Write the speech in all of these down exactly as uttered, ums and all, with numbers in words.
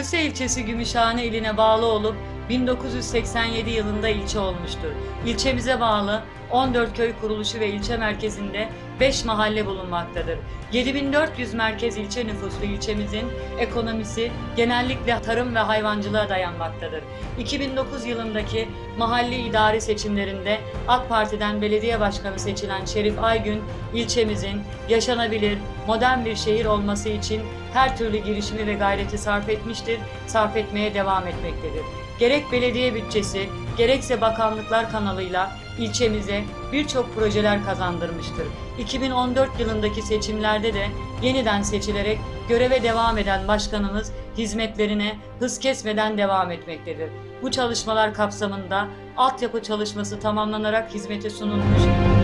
Köse ilçesi Gümüşhane iline bağlı olup bin dokuz yüz seksen yedi yılında ilçe olmuştur. İlçemize bağlı on dört köy kuruluşu ve ilçe merkezinde beş mahalle bulunmaktadır. yedi bin dört yüz merkez ilçe nüfuslu ilçemizin ekonomisi genellikle tarım ve hayvancılığa dayanmaktadır. iki bin dokuz yılındaki mahalli idari seçimlerinde AK Parti'den belediye başkanı seçilen Şerif Aygün, ilçemizin yaşanabilir, modern bir şehir olması için her türlü girişimi ve gayreti sarf etmiştir, sarf etmeye devam etmektedir. Gerek belediye bütçesi, gerekse bakanlıklar kanalıyla ilçemize birçok projeler kazandırmıştır. iki bin on dört yılındaki seçimlerde de yeniden seçilerek göreve devam eden başkanımız hizmetlerine hız kesmeden devam etmektedir. Bu çalışmalar kapsamında altyapı çalışması tamamlanarak hizmete sunulmuş.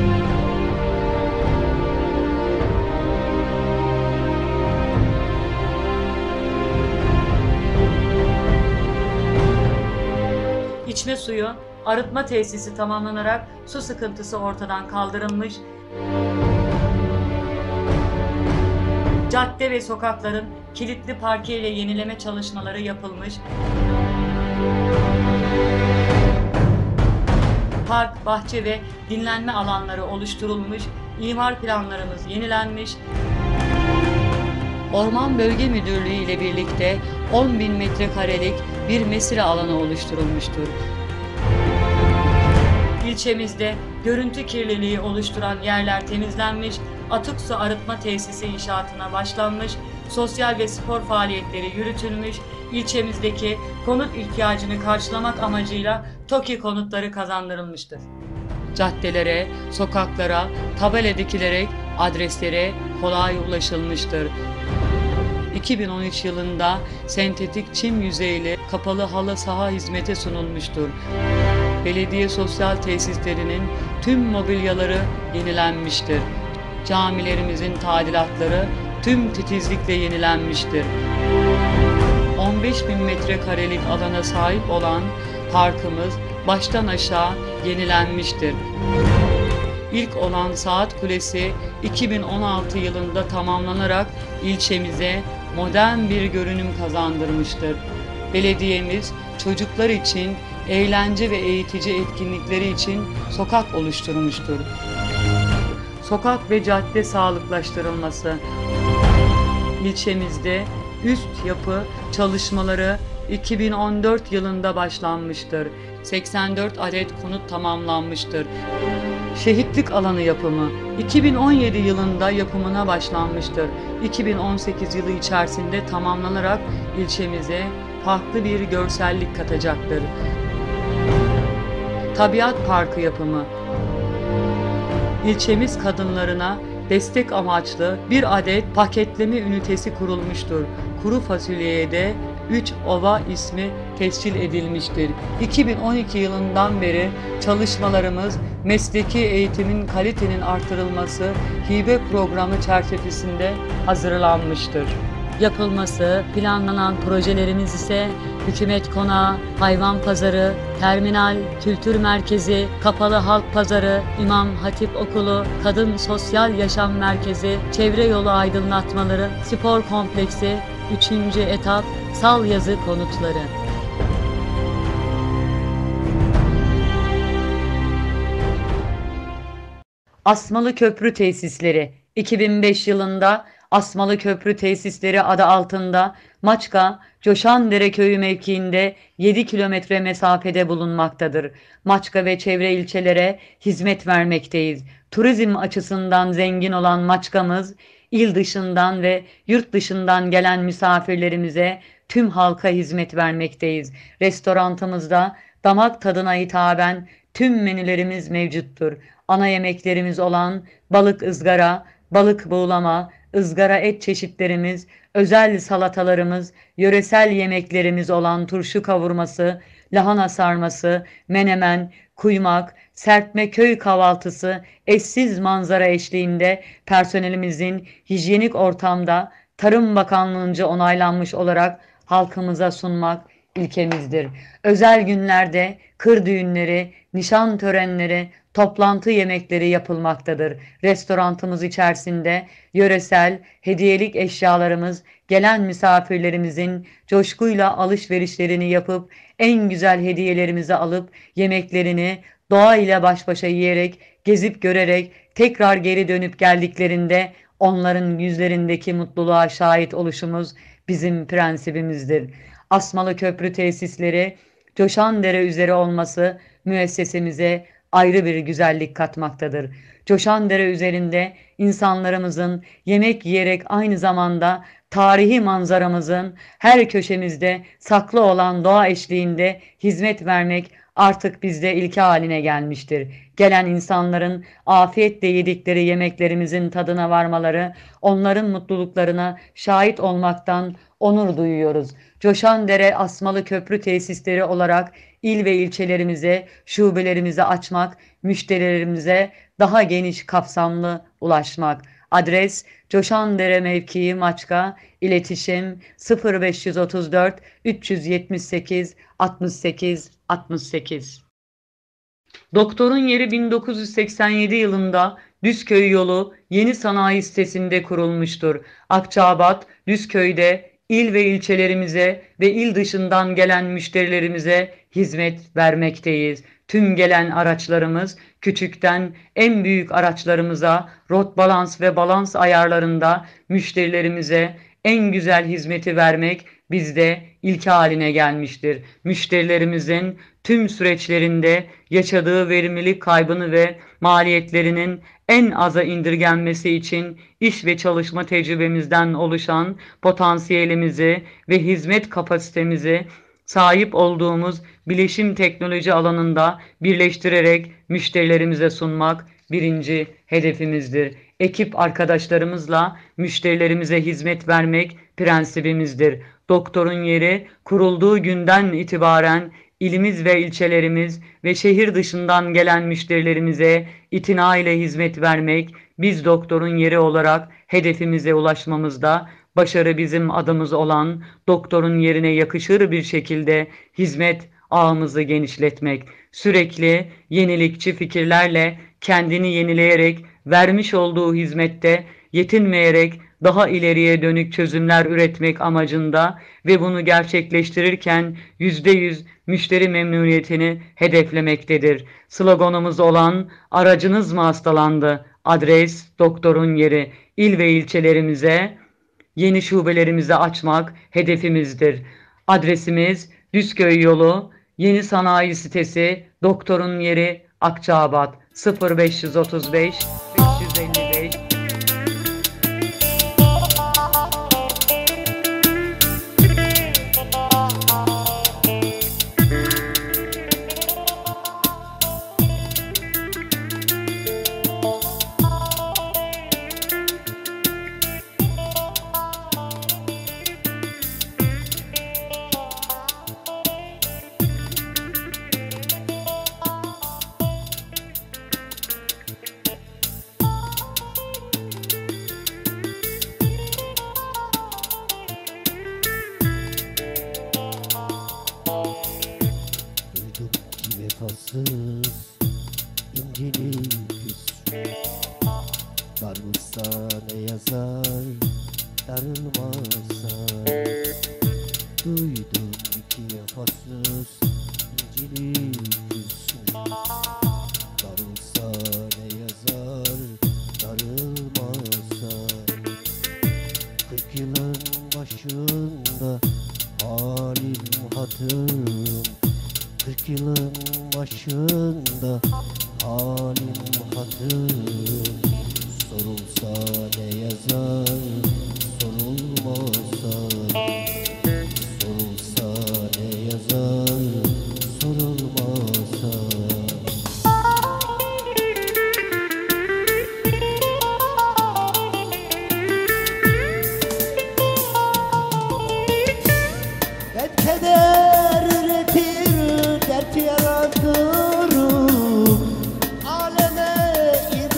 İçme suyu, arıtma tesisi tamamlanarak su sıkıntısı ortadan kaldırılmış. Cadde ve sokakların kilitli parke ile yenileme çalışmaları yapılmış. Park, bahçe ve dinlenme alanları oluşturulmuş. İmar planlarımız yenilenmiş. Orman Bölge Müdürlüğü ile birlikte on bin metrekarelik bir mesire alanı oluşturulmuştur. İlçemizde görüntü kirliliği oluşturan yerler temizlenmiş, atık su arıtma tesisi inşaatına başlanmış, sosyal ve spor faaliyetleri yürütülmüş, ilçemizdeki konut ihtiyacını karşılamak amacıyla TOKİ konutları kazandırılmıştır. Caddelere, sokaklara tabela dikilerek adreslere kolay ulaşılmıştır. iki bin on üç yılında sentetik çim yüzeyli kapalı halı saha hizmete sunulmuştur. Belediye sosyal tesislerinin tüm mobilyaları yenilenmiştir. Camilerimizin tadilatları tüm titizlikle yenilenmiştir. on beş bin metrekarelik alana sahip olan parkımız baştan aşağı yenilenmiştir. İlk olan Saat Kulesi iki bin on altı yılında tamamlanarak ilçemize modern bir görünüm kazandırmıştır. Belediyemiz çocuklar için eğlence ve eğitici etkinlikleri için sokak oluşturmuştur. Sokak ve cadde sağlıklaştırılması. İlçemizde üst yapı çalışmaları iki bin on dört yılında başlanmıştır. seksen dört adet konut tamamlanmıştır. Şehitlik alanı yapımı iki bin on yedi yılında yapımına başlanmıştır. iki bin on sekiz yılı içerisinde tamamlanarak ilçemize farklı bir görsellik katacaktır. Tabiat Parkı yapımı. İlçemiz kadınlarına destek amaçlı bir adet paketleme ünitesi kurulmuştur. Kuru fasulyeye de üç ova ismi tescil edilmiştir. iki bin on iki yılından beri çalışmalarımız mesleki eğitimin kalitenin artırılması hibe programı çerçevesinde hazırlanmıştır. Yapılması planlanan projelerimiz ise Hükümet Konağı, Hayvan Pazarı, Terminal, Kültür Merkezi, Kapalı Halk Pazarı, İmam Hatip Okulu, Kadın Sosyal Yaşam Merkezi, Çevre Yolu Aydınlatmaları, Spor Kompleksi, üçüncü etap Salyazı konutları. Asmalı Köprü Tesisleri iki bin beş yılında Asmalı Köprü Tesisleri adı altında Maçka, Coşandere Köyü mevkiinde yedi kilometre mesafede bulunmaktadır. Maçka ve çevre ilçelere hizmet vermekteyiz. Turizm açısından zengin olan Maçka'mız, il dışından ve yurt dışından gelen misafirlerimize tüm halka hizmet vermekteyiz. Restorantımızda damak tadına hitaben tüm menülerimiz mevcuttur. Ana yemeklerimiz olan balık ızgara, balık buğulama, ızgara et çeşitlerimiz, özel salatalarımız, yöresel yemeklerimiz olan turşu kavurması, lahana sarması, menemen, kuymak, serpme köy kahvaltısı, eşsiz manzara eşliğinde personelimizin hijyenik ortamda Tarım Bakanlığı'nca onaylanmış olarak halkımıza sunmak ilkemizdir. Özel günlerde kır düğünleri, nişan törenleri, toplantı yemekleri yapılmaktadır. Restorantımız içerisinde yöresel hediyelik eşyalarımız gelen misafirlerimizin coşkuyla alışverişlerini yapıp en güzel hediyelerimizi alıp yemeklerini doğa ile baş başa yiyerek, gezip görerek tekrar geri dönüp geldiklerinde onların yüzlerindeki mutluluğa şahit oluşumuz bizim prensibimizdir. Asmalı Köprü tesisleri Coşandere üzeri olması müessesemize ayrı bir güzellik katmaktadır. Coşandere üzerinde insanlarımızın yemek yiyerek aynı zamanda tarihi manzaramızın her köşemizde saklı olan doğa eşliğinde hizmet vermek artık bizde ilke haline gelmiştir. Gelen insanların afiyetle yedikleri yemeklerimizin tadına varmaları, onların mutluluklarına şahit olmaktan onur duyuyoruz. Coşandere Asmalı Köprü tesisleri olarak il ve ilçelerimize, şubelerimizi açmak, müşterilerimize daha geniş kapsamlı ulaşmak. Adres Coşandere mevkii Maçka, iletişim sıfır beş otuz dört üç yetmiş sekiz altmış sekiz altmış sekiz. Doktorun yeri bin dokuz yüz seksen yedi yılında Düzköy yolu Yeni Sanayi sitesinde kurulmuştur. Akçaabat, Düzköy'de il ve ilçelerimize ve il dışından gelen müşterilerimize hizmet vermekteyiz. Tüm gelen araçlarımız küçükten en büyük araçlarımıza rot balans ve balans ayarlarında müşterilerimize en güzel hizmeti vermek bizde ilke haline gelmiştir. Müşterilerimizin tüm süreçlerinde yaşadığı verimlilik kaybını ve maliyetlerinin en aza indirgenmesi için iş ve çalışma tecrübemizden oluşan potansiyelimizi ve hizmet kapasitemizi sahip olduğumuz bilişim teknoloji alanında birleştirerek müşterilerimize sunmak birinci hedefimizdir. Ekip arkadaşlarımızla müşterilerimize hizmet vermek prensibimizdir. Doktorun yeri kurulduğu günden itibaren ilimiz ve ilçelerimiz ve şehir dışından gelen müşterilerimize itina ile hizmet vermek, biz doktorun yeri olarak hedefimize ulaşmamızda başarı bizim adımız olan doktorun yerine yakışır bir şekilde hizmet ağımızı genişletmek, sürekli yenilikçi fikirlerle kendini yenileyerek vermiş olduğu hizmette yetinmeyerek daha ileriye dönük çözümler üretmek amacında ve bunu gerçekleştirirken yüzde yüz müşteri memnuniyetini hedeflemektedir. Sloganımız olan aracınız mı hastalandı? Adres doktorun yeri. İl ve ilçelerimize yeni şubelerimizi açmak hedefimizdir. Adresimiz Düzköy yolu Yeni Sanayi sitesi Doktorun yeri Akçaabat sıfır beş otuz beş beş elli beş. Vefasız incelik hüsnü varmışsa ne yazar darılmazsa. Duydum iki vefasız incelik hüsnü varmışsa ne yazar darılmazsa. Kırk yılın başında halim hatırım, kırk yılın başında halim hatırım. Sorulsa ne yazar, sorulmazsa. Sorulsa ne yazar, sorulmazsa. Dert keder üretir, dert yaratır. Aleme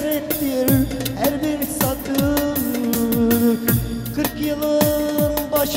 ibrettir her bir satır. Kırk yılın başı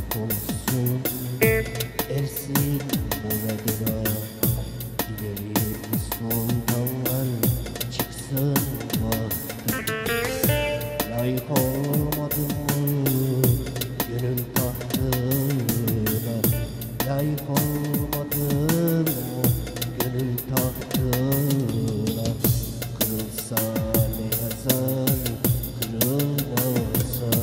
olsun Ersin muradına İleri soldanlar çıksın bahtına Layık olmadım mı gönül tahtına Layık olmadım mı gönül tahtına Kırılsa ne yazar kırılmasa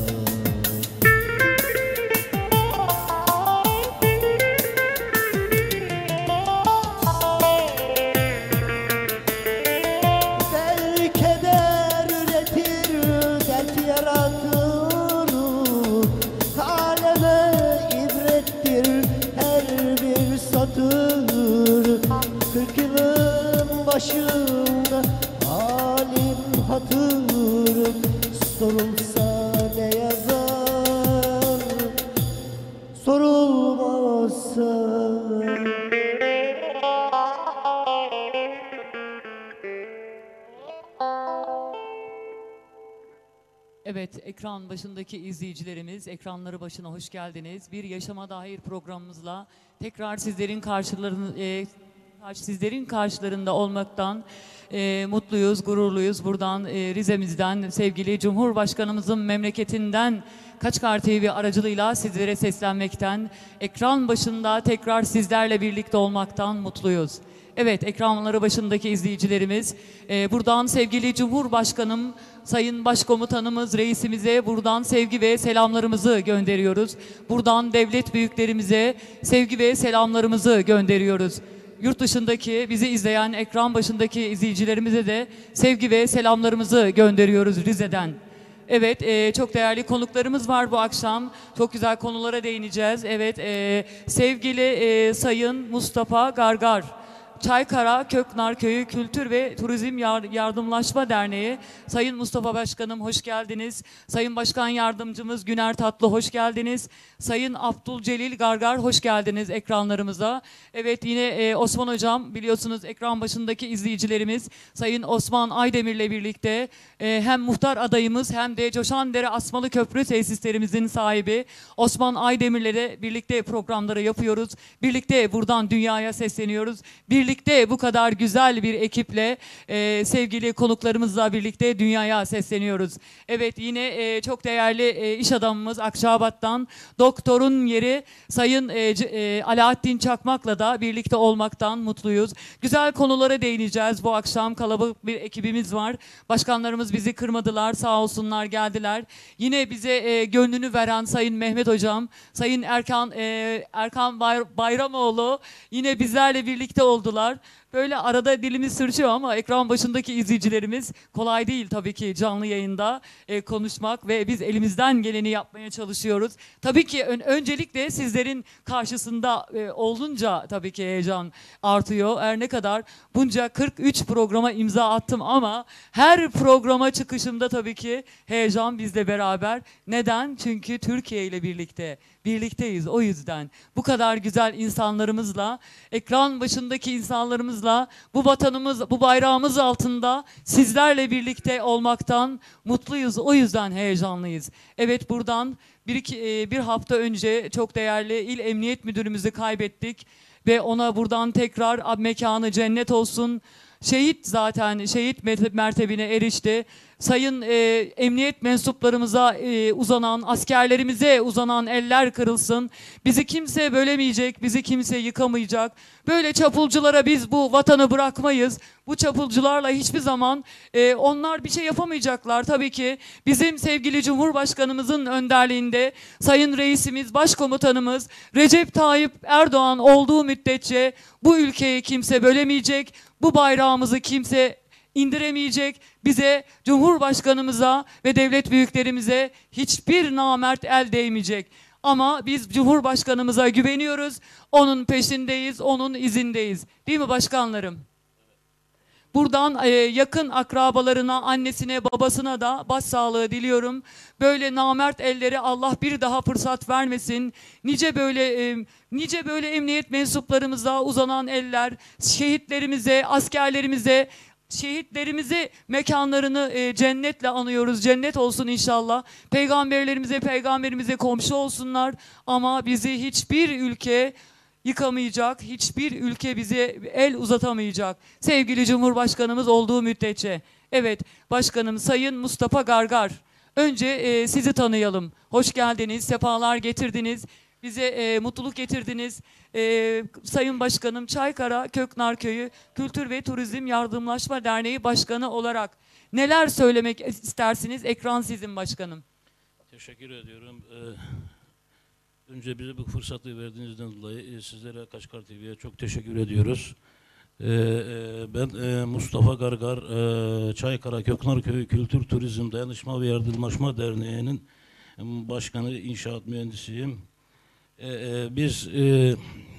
Dert keder üretir, dert yaratır Aleme ibrettir her bir satır Kırk yılın başında halim hatırım Sorulsa ne yazar, sorulmazsa Evet, ekran başındaki izleyicilerimiz, ekranları başına hoş geldiniz. Bir Yaşama Dair programımızla tekrar sizlerin karşılarını, e, sizlerin karşılarında olmaktan e, mutluyuz, gururluyuz. Buradan e, Rize'mizden sevgili Cumhurbaşkanımızın memleketinden Kaçkar T V aracılığıyla sizlere seslenmekten, ekran başında tekrar sizlerle birlikte olmaktan mutluyuz. Evet, ekranları başındaki izleyicilerimiz, e, buradan sevgili Cumhurbaşkanım, Sayın Başkomutanımız, reisimize buradan sevgi ve selamlarımızı gönderiyoruz. Buradan devlet büyüklerimize sevgi ve selamlarımızı gönderiyoruz. Yurt dışındaki bizi izleyen ekran başındaki izleyicilerimize de sevgi ve selamlarımızı gönderiyoruz Rize'den. Evet, e, çok değerli konuklarımız var bu akşam. Çok güzel konulara değineceğiz. Evet, e, sevgili e, Sayın Mustafa Gargar, Çaykara Köknar Köyü Kültür ve Turizm Yardımlaşma Derneği. Sayın Mustafa Başkanım hoş geldiniz. Sayın Başkan Yardımcımız Güner Tatlı hoş geldiniz. Sayın Abdülcelil Gargar hoş geldiniz ekranlarımıza. Evet, yine e, Osman Hocam, biliyorsunuz ekran başındaki izleyicilerimiz Sayın Osman Aydemir'le birlikte e, hem muhtar adayımız hem de Coşandere Asmalı Köprü tesislerimizin sahibi Osman Aydemir'le de birlikte programları yapıyoruz. Birlikte buradan dünyaya sesleniyoruz. Birlikte Birlikte bu kadar güzel bir ekiple e, sevgili konuklarımızla birlikte dünyaya sesleniyoruz. Evet, yine e, çok değerli e, iş adamımız Akçabat'tan doktorun yeri Sayın e, e, Alaaddin Çakmak'la da birlikte olmaktan mutluyuz. Güzel konulara değineceğiz bu akşam. Kalabalık bir ekibimiz var. Başkanlarımız bizi kırmadılar, sağ olsunlar, geldiler. Yine bize e, gönlünü veren Sayın Mehmet Hocam, Sayın Erkan e, Erkan Bayramoğlu yine bizlerle birlikte oldular. Böyle arada dilimiz sürçüyor ama ekran başındaki izleyicilerimiz, kolay değil tabii ki canlı yayında e, konuşmak ve biz elimizden geleni yapmaya çalışıyoruz. Tabii ki ön, öncelikle sizlerin karşısında e, olunca tabii ki heyecan artıyor. Her ne kadar bunca kırk üç programa imza attım ama her programa çıkışımda tabii ki heyecan bizle beraber. Neden? Çünkü Türkiye ile birlikte. Birlikteyiz, o yüzden. Bu kadar güzel insanlarımızla, ekran başındaki insanlarımızla, bu vatanımız, bu bayrağımız altında sizlerle birlikte olmaktan mutluyuz. O yüzden heyecanlıyız. Evet, buradan bir, iki, bir hafta önce çok değerli İl Emniyet Müdürümüzü kaybettik ve ona buradan tekrar mekanı cennet olsun. Şehit, zaten şehit mertebine erişti. Sayın e, emniyet mensuplarımıza e, uzanan, askerlerimize uzanan eller kırılsın. Bizi kimse bölemeyecek, bizi kimse yıkamayacak. Böyle çapulculara biz bu vatanı bırakmayız. Bu çapulcularla hiçbir zaman e, onlar bir şey yapamayacaklar. Tabii ki bizim sevgili Cumhurbaşkanımızın önderliğinde Sayın Reisimiz, Başkomutanımız Recep Tayyip Erdoğan olduğu müddetçe bu ülkeyi kimse bölemeyecek. Bu bayrağımızı kimse indiremeyecek. Bize, Cumhurbaşkanımıza ve devlet büyüklerimize hiçbir namert el değmeyecek. Ama biz Cumhurbaşkanımıza güveniyoruz. Onun peşindeyiz, onun izindeyiz. Değil mi başkanlarım? Buradan e, yakın akrabalarına, annesine, babasına da başsağlığı diliyorum. Böyle namert elleri Allah bir daha fırsat vermesin. Nice böyle e, nice böyle emniyet mensuplarımıza uzanan eller, şehitlerimize, askerlerimize Şehitlerimizi mekanlarını e, cennetle anıyoruz. Cennet olsun inşallah. Peygamberlerimize, peygamberimize komşu olsunlar. Ama bizi hiçbir ülke yıkamayacak, hiçbir ülke bize el uzatamayacak. Sevgili Cumhurbaşkanımız olduğu müddetçe. Evet, Başkanım Sayın Mustafa Gargar. Önce e, sizi tanıyalım. Hoş geldiniz, sefalar getirdiniz. Bize e, mutluluk getirdiniz. E, Sayın Başkanım, Çaykara Köknar Köyü Kültür ve Turizm Yardımlaşma Derneği Başkanı olarak neler söylemek istersiniz? Ekran sizin başkanım. Teşekkür ediyorum. Ee, önce bize bu fırsatı verdiğinizden dolayı e, sizlere Kaçkar T V'ye çok teşekkür ediyoruz. Ee, e, ben e, Mustafa Gargar, e, Çaykara Köknar Köyü Kültür Turizm Dayanışma ve Yardımlaşma Derneği'nin e, başkanı, inşaat mühendisiyim. Ee, e, biz e, e,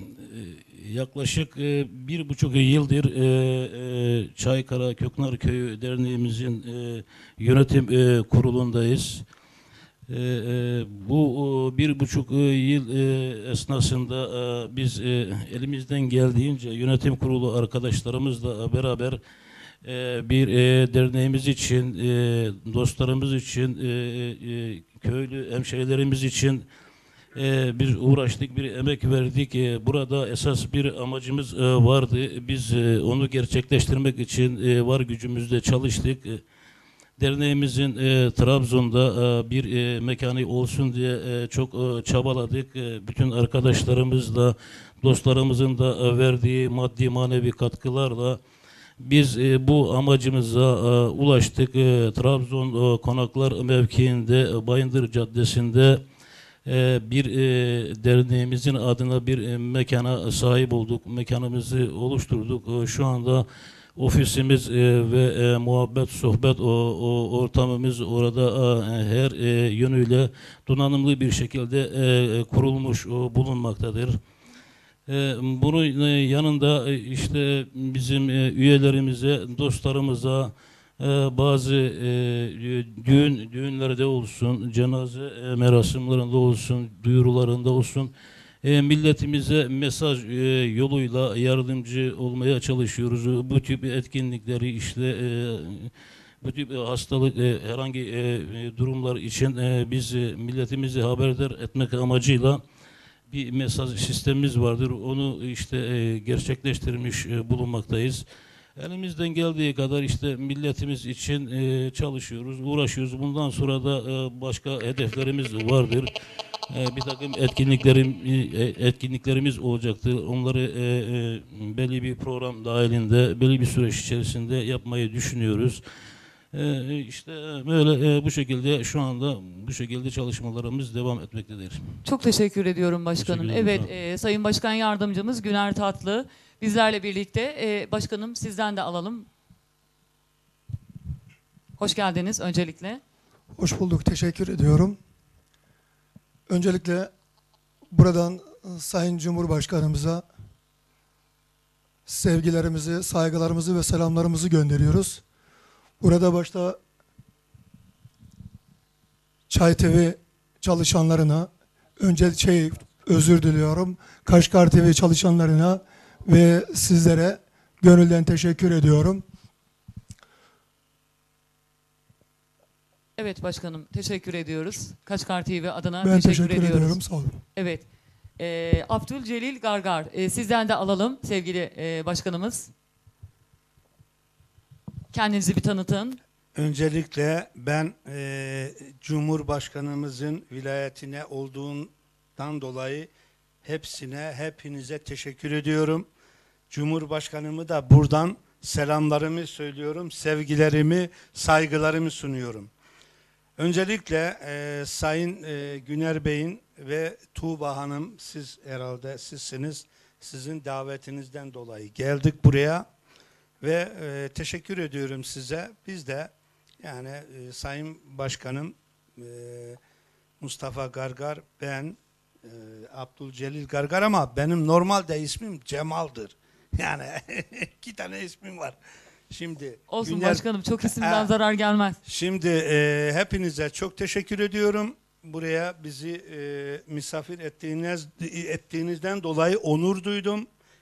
yaklaşık e, bir buçuk yıldır e, e, Çaykara Köknar Köyü Derneğimizin e, yönetim e, kurulundayız. E, e, bu e, bir buçuk e, yıl e, esnasında e, biz e, elimizden geldiğince yönetim kurulu arkadaşlarımızla beraber e, bir e, derneğimiz için, e, dostlarımız için, e, e, köylü hemşehrilerimiz için Ee, bir uğraştık, bir emek verdik. Ee, burada esas bir amacımız e, vardı. Biz e, onu gerçekleştirmek için e, var gücümüzle çalıştık. E, derneğimizin e, Trabzon'da e, bir e, mekanı olsun diye e, çok e, çabaladık. E, bütün arkadaşlarımızla, dostlarımızın da e, verdiği maddi manevi katkılarla biz e, bu amacımıza e, ulaştık. E, Trabzon e, Konaklar mevkiinde, e, Bayındır Caddesi'nde Ee, bir e, derneğimizin adına bir e, mekana sahip olduk. Mekanımızı oluşturduk. E, şu anda ofisimiz e, ve e, muhabbet, sohbet o, o ortamımız orada e, her e, yönüyle donanımlı bir şekilde e, kurulmuş o, bulunmaktadır. E, bunun e, yanında e, işte bizim e, üyelerimize, dostlarımıza, Ee, bazı e, düğün düğünlerde olsun, cenaze e, merasimlerinde olsun, duyurularında olsun e, milletimize mesaj e, yoluyla yardımcı olmaya çalışıyoruz. Bu tip etkinlikleri işte e, bu tip hastalık e, herhangi e, durumlar için e, biz e, milletimizi haberdar etmek amacıyla bir mesaj sistemimiz vardır. Onu işte e, gerçekleştirmiş e, bulunmaktayız. Elimizden geldiği kadar işte milletimiz için e, çalışıyoruz, uğraşıyoruz. Bundan sonra da e, başka hedeflerimiz vardır. E, bir takım etkinliklerim, e, etkinliklerimiz olacaktır. Onları e, e, belli bir program dahilinde, belli bir süreç içerisinde yapmayı düşünüyoruz. E, işte böyle e, bu şekilde şu anda bu şekilde çalışmalarımız devam etmektedir. Çok teşekkür ediyorum başkanım. Teşekkür ederim. Evet, e, Sayın Başkan Yardımcımız Güner Tatlı bizlerle birlikte. E, başkanım sizden de alalım. Hoş geldiniz öncelikle. Hoş bulduk, teşekkür ediyorum. Öncelikle buradan Sayın Cumhurbaşkanımıza sevgilerimizi, saygılarımızı ve selamlarımızı gönderiyoruz. Burada başta Çay T V çalışanlarına, önce şey özür diliyorum, Kaşkar T V çalışanlarına ve sizlere gönülden teşekkür ediyorum. Evet başkanım, teşekkür ediyoruz. Kaçkar T V adına Ben teşekkür, teşekkür ediyoruz. ediyorum, sağ olun. Evet. E, Abdülcelil Gargar, e, sizden de alalım sevgili e, başkanımız. Kendinizi bir tanıtın. Öncelikle ben e, Cumhurbaşkanımızın vilayetine olduğundan dolayı hepsine, hepinize teşekkür ediyorum. Cumhurbaşkanımı da buradan selamlarımı söylüyorum, sevgilerimi, saygılarımı sunuyorum. Öncelikle e, Sayın e, Güner Bey'in ve Tuğba Hanım, siz herhalde sizsiniz, sizin davetinizden dolayı geldik buraya ve e, teşekkür ediyorum size. Biz de yani e, Sayın Başkanım e, Mustafa Gargar, ben e, Abdülcelil Gargar ama benim normalde ismim Cemal'dır. Yani iki tane ismim var. Şimdi Olsun Güner, başkanım, çok isimden e, zarar gelmez. Şimdi e, hepinize çok teşekkür ediyorum. Buraya bizi e, misafir ettiğiniz ettiğinizden dolayı onur duydum.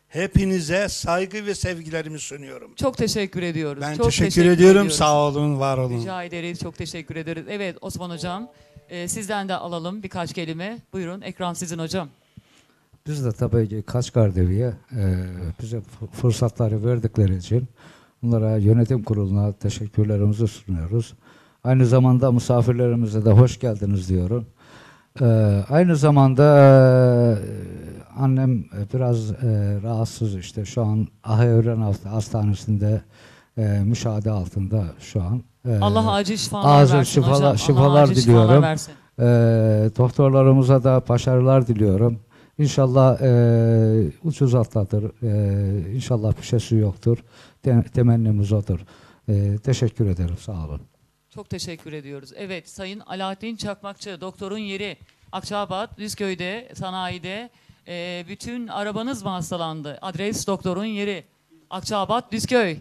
Hepinize saygı ve sevgilerimi sunuyorum. Çok teşekkür ediyoruz. Ben Çok teşekkür, ediyorum. ediyoruz. Sağ olun, var olun. Rica ederiz. Çok teşekkür ederiz. Evet Osman Hocam, e, sizden de alalım birkaç kelime. Buyurun, ekran sizin hocam. Biz de tabii ki Kaçkar-Devi'ye e, bize fı- fırsatları verdikleri için bunlara yönetim kuruluna teşekkürlerimizi sunuyoruz. Aynı zamanda misafirlerimize de hoş geldiniz diyorum. E, aynı zamanda e, annem biraz e, rahatsız, işte şu an Ahevren Hastanesi'nde e, müşahede altında şu an. E, Allah acil şifalar acil versin şifalar- hocam. Allah şifalar acil şifalar diliyorum. versin. Ee, doktorlarımıza da başarılar diliyorum. İnşallah e, ucuz atlatır. E, inşallah bir şeysi yoktur. Te- temennimiz odur. E, teşekkür ederim. Sağ olun. Çok teşekkür ediyoruz. Evet, Sayın Alaaddin Çakmakçı, doktorun yeri Akçaabat, Düzköy'de, sanayide. E, bütün arabanız mı hastalandı? Adres doktorun yeri Akçaabat, Düzköy.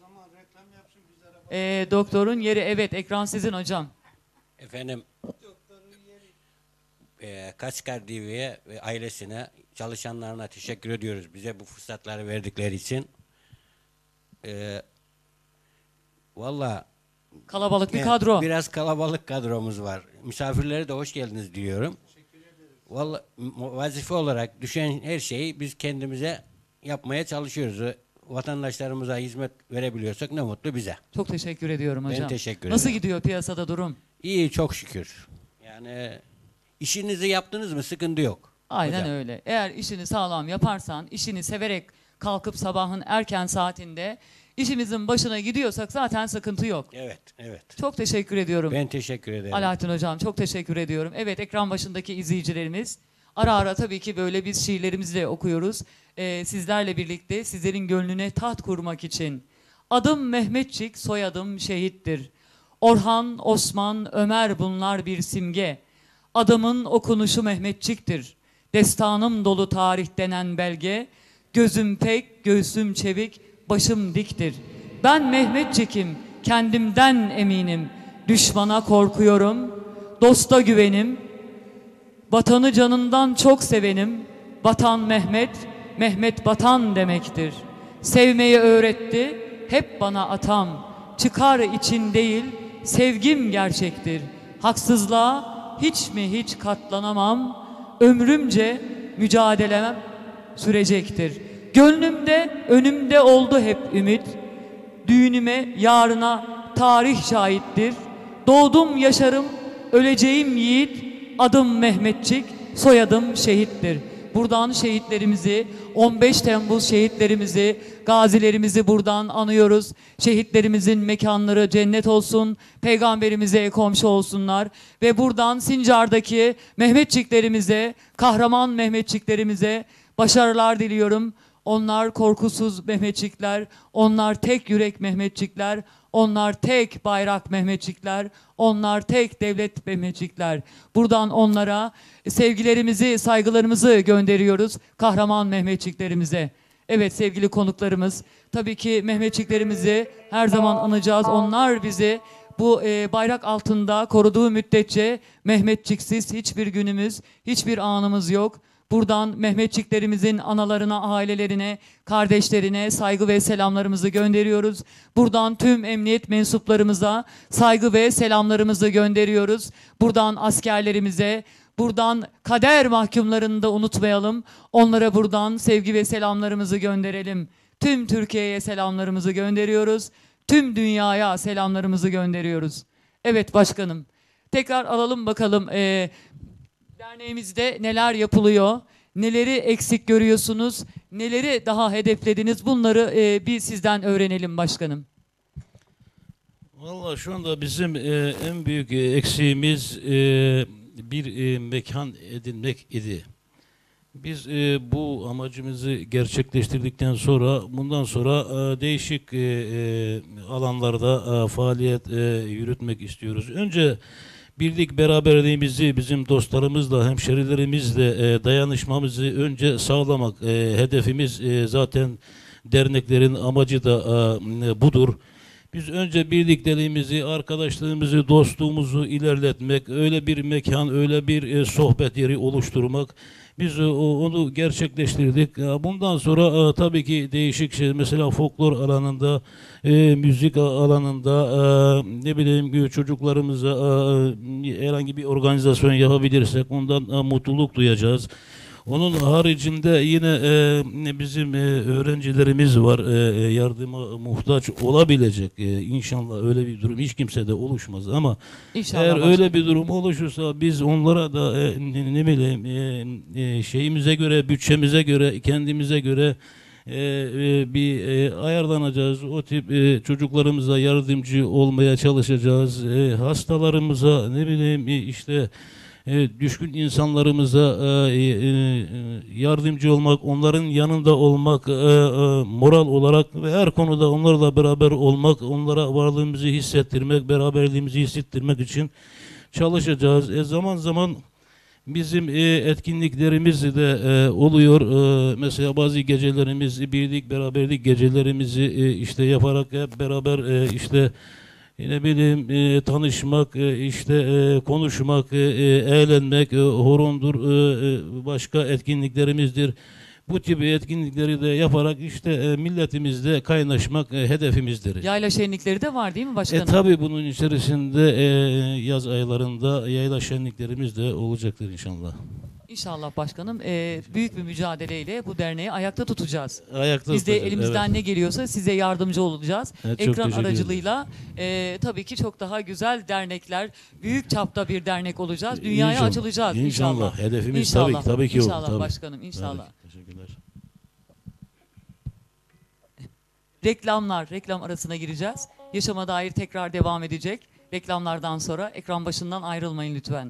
E, doktorun yeri, evet, ekran sizin hocam. Efendim, e, Kaçkar T V'ye ve ailesine, çalışanlarına teşekkür ediyoruz. Bize bu fırsatları verdikleri için. E, Valla Kalabalık bir e, kadro. biraz kalabalık kadromuz var. Misafirlere de hoş geldiniz diyorum. Valla vazife olarak düşen her şeyi biz kendimize yapmaya çalışıyoruz. E, Vatandaşlarımıza hizmet verebiliyorsak ne mutlu bize. Çok teşekkür ediyorum Ben hocam. teşekkür Nasıl ederim. gidiyor piyasada durum? İyi, çok şükür. Yani işinizi yaptınız mı sıkıntı yok. Aynen hocam. öyle. Eğer işini sağlam yaparsan, işini severek kalkıp sabahın erken saatinde işimizin başına gidiyorsak zaten sıkıntı yok. Evet, evet. Çok teşekkür ediyorum. Ben teşekkür ederim. Alaaddin Hocam çok teşekkür ediyorum. Evet, ekran başındaki izleyicilerimiz, ara ara tabii ki böyle biz şiirlerimizi de okuyoruz. Ee, sizlerle birlikte sizlerin gönlüne taht kurmak için. Adım Mehmetçik, soyadım şehittir. Orhan, Osman, Ömer bunlar bir simge. Adamın okunuşu Mehmetçiktir. Destanım dolu tarih denen belge. Gözüm pek, göğsüm çevik, başım diktir. Ben Mehmetçik'im, kendimden eminim. Düşmana korkuyorum, dosta güvenim. Vatanı canından çok sevenim. Vatan Mehmet, Mehmet vatan demektir. Sevmeyi öğretti, hep bana atam. Çıkar için değil, sevgim gerçektir. Haksızlığa hiç mi hiç katlanamam. Ömrümce mücadelem sürecektir. Gönlümde, önümde oldu hep ümit. Düğünüme, yarına tarih şahittir. Doğdum, yaşarım, öleceğim yiğit. Adım Mehmetçik, soyadım şehittir. Buradan şehitlerimizi, on beş Temmuz şehitlerimizi, gazilerimizi buradan anıyoruz. Şehitlerimizin mekanları cennet olsun, peygamberimize komşu olsunlar. Ve buradan Sincar'daki Mehmetçiklerimize, kahraman Mehmetçiklerimize başarılar diliyorum. Onlar korkusuz Mehmetçikler, onlar tek yürek Mehmetçikler, onlar tek bayrak Mehmetçikler, onlar tek devlet Mehmetçikler. Buradan onlara sevgilerimizi, saygılarımızı gönderiyoruz kahraman Mehmetçiklerimize. Evet sevgili konuklarımız, tabii ki Mehmetçiklerimizi her zaman anacağız. Onlar bizi bu e, bayrak altında koruduğu müddetçe Mehmetçiksiz hiçbir günümüz, hiçbir anımız yok. Buradan Mehmetçiklerimizin analarına, ailelerine, kardeşlerine saygı ve selamlarımızı gönderiyoruz. Buradan tüm emniyet mensuplarımıza saygı ve selamlarımızı gönderiyoruz. Buradan askerlerimize, buradan kader mahkumlarını da unutmayalım. Onlara buradan sevgi ve selamlarımızı gönderelim. Tüm Türkiye'ye selamlarımızı gönderiyoruz. Tüm dünyaya selamlarımızı gönderiyoruz. Evet başkanım. Tekrar alalım bakalım. Ee, Derneğimizde neler yapılıyor, neleri eksik görüyorsunuz, neleri daha hedeflediniz, bunları e, bir sizden öğrenelim başkanım. Vallahi şu anda bizim e, en büyük e, eksiğimiz e, bir e, mekan edinmek idi. Biz e, bu amacımızı gerçekleştirdikten sonra bundan sonra e, değişik e, e, alanlarda e, faaliyet e, yürütmek istiyoruz. Önce birlik beraberliğimizi bizim dostlarımızla, hemşerilerimizle e, dayanışmamızı önce sağlamak. E, hedefimiz e, zaten derneklerin amacı da e, budur. Biz önce birlikteliğimizi, arkadaşlığımızı, dostluğumuzu ilerletmek, öyle bir mekan, öyle bir e, sohbet yeri oluşturmak Biz e, o- onu gerçekleştirdik. E, Bundan sonra e, tabii ki değişik şey, mesela folklor alanında, e, müzik a- alanında, e, ne bileyim, çocuklarımıza e, herhangi bir organizasyon yapabilirsek ondan e, mutluluk duyacağız. Onun haricinde yine e, bizim e, öğrencilerimiz var, e, e, yardıma muhtaç olabilecek. E, inşallah öyle bir durum hiç kimsede oluşmaz ama İnşallah eğer başkanım. öyle bir durum oluşursa biz onlara da e, ne, ne bileyim e, e, şeyimize göre, bütçemize göre, kendimize göre e, e, bir e, ayarlanacağız. O tip e, çocuklarımıza yardımcı olmaya çalışacağız. E, hastalarımıza, ne bileyim, e, işte e, düşkün insanlarımıza e, e, e, yardımcı olmak, onların yanında olmak, e, e, moral olarak ve her konuda onlarla beraber olmak, onlara varlığımızı hissettirmek, beraberliğimizi hissettirmek için çalışacağız. E, zaman zaman bizim e, etkinliklerimiz de e, oluyor. E, mesela bazı gecelerimiz, birlik, beraberlik gecelerimizi e, işte yaparak hep beraber e, işte ne bileyim e, tanışmak, e, işte e, konuşmak, e, e, eğlenmek, e, horondur, e, e, başka etkinliklerimizdir. Bu tip etkinlikleri de yaparak işte e, milletimizle kaynaşmak e, hedefimizdir. Yayla şenlikleri de var değil mi E başkanım? tabi bunun içerisinde e, yaz aylarında yayla şenliklerimiz de olacaktır inşallah. İnşallah başkanım. Ee, büyük bir mücadeleyle bu derneği ayakta tutacağız. Ayakta Biz de tutacağız, elimizden evet. ne geliyorsa size yardımcı olacağız. Evet, çok Ekran teşekkür aracılığıyla e, tabii ki çok daha güzel dernekler, büyük çapta bir dernek olacağız. Dünyaya İnşallah, açılacağız inşallah. inşallah. Hedefimiz İnşallah. tabii ki- tabii ki o, İnşallah tabii. başkanım, inşallah. Evet, teşekkürler. Reklamlar, reklam arasına gireceğiz. Yaşama dair tekrar devam edecek. Reklamlardan sonra ekran başından ayrılmayın lütfen.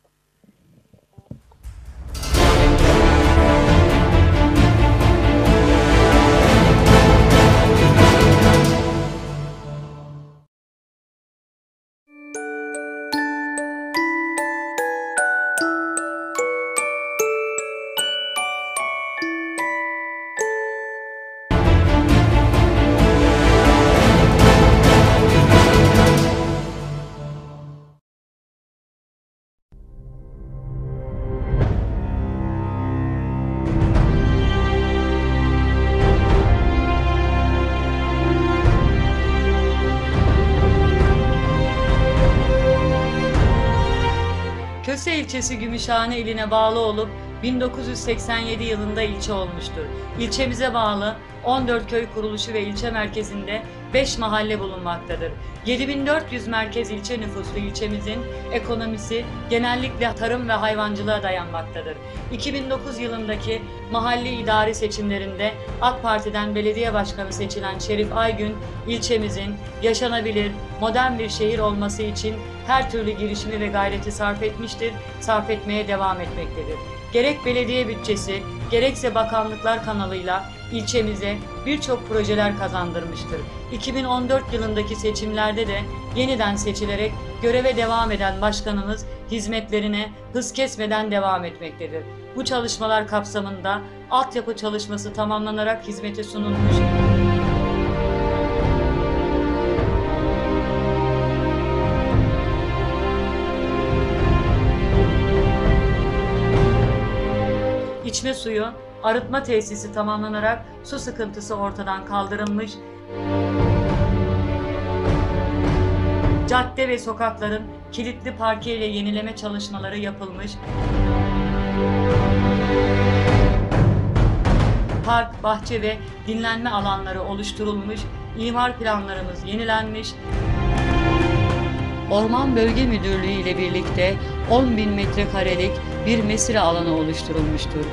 Köse ilçesi Gümüşhane iline bağlı olup bin dokuz yüz seksen yedi yılında ilçe olmuştur. İlçemize bağlı on dört köy kuruluşu ve ilçe merkezinde beş mahalle bulunmaktadır. yedi bin dört yüz merkez ilçe nüfuslu ilçemizin ekonomisi genellikle tarım ve hayvancılığa dayanmaktadır. iki bin dokuz yılındaki mahalle idari seçimlerinde AK Parti'den belediye başkanı seçilen Şerif Aygün, ilçemizin yaşanabilir, modern bir şehir olması için her türlü girişimi ve gayreti sarf etmiştir, sarf etmeye devam etmektedir. Gerek belediye bütçesi, gerekse bakanlıklar kanalıyla ilçemize birçok projeler kazandırmıştır. iki bin on dört yılındaki seçimlerde de yeniden seçilerek göreve devam eden başkanımız hizmetlerine hız kesmeden devam etmektedir. Bu çalışmalar kapsamında altyapı çalışması tamamlanarak hizmete sunulmuştur. İçme suyu, arıtma tesisi tamamlanarak su sıkıntısı ortadan kaldırılmış, cadde ve sokakların kilitli parke ile yenileme çalışmaları yapılmış, park, bahçe ve dinlenme alanları oluşturulmuş, imar planlarımız yenilenmiş, Orman Bölge Müdürlüğü ile birlikte on bin metrekarelik bir mesire alanı oluşturulmuştur.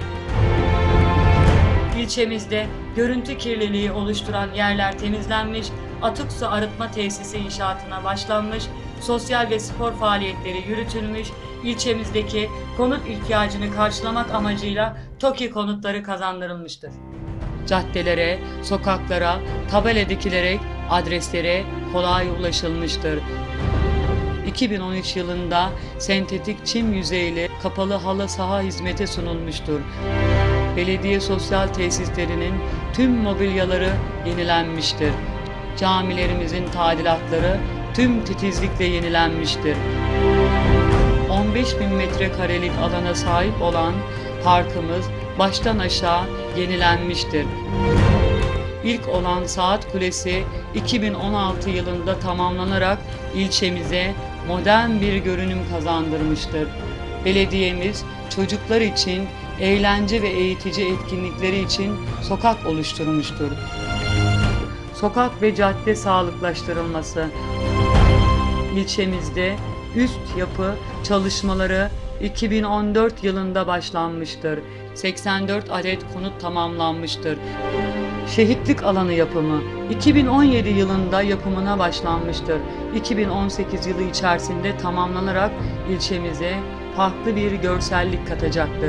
İlçemizde görüntü kirliliği oluşturan yerler temizlenmiş, atık su arıtma tesisi inşaatına başlanmış, sosyal ve spor faaliyetleri yürütülmüş, ilçemizdeki konut ihtiyacını karşılamak amacıyla TOKİ konutları kazandırılmıştır. Caddelere, sokaklara tabela dikilerek adreslere kolay ulaşılmıştır. iki bin on üç yılında sentetik çim yüzeyli kapalı halı saha hizmete sunulmuştur. Belediye sosyal tesislerinin tüm mobilyaları yenilenmiştir. Camilerimizin tadilatları tüm titizlikle yenilenmiştir. on beş bin metrekarelik alana sahip olan Parkımız baştan aşağı yenilenmiştir. İlk olan Saat Kulesi iki bin on altı yılında tamamlanarak ilçemize modern bir görünüm kazandırmıştır. Belediyemiz çocuklar için eğlence ve eğitici etkinlikleri için sokak oluşturmuştur. Sokak ve cadde sağlıklaştırılması. İlçemizde üst yapı çalışmaları iki bin on dört yılında başlanmıştır. seksen dört adet konut tamamlanmıştır. Şehitlik alanı yapımı iki bin on yedi yılında yapımına başlanmıştır. iki bin on sekiz yılı içerisinde tamamlanarak ilçemize farklı bir görsellik katacaktır.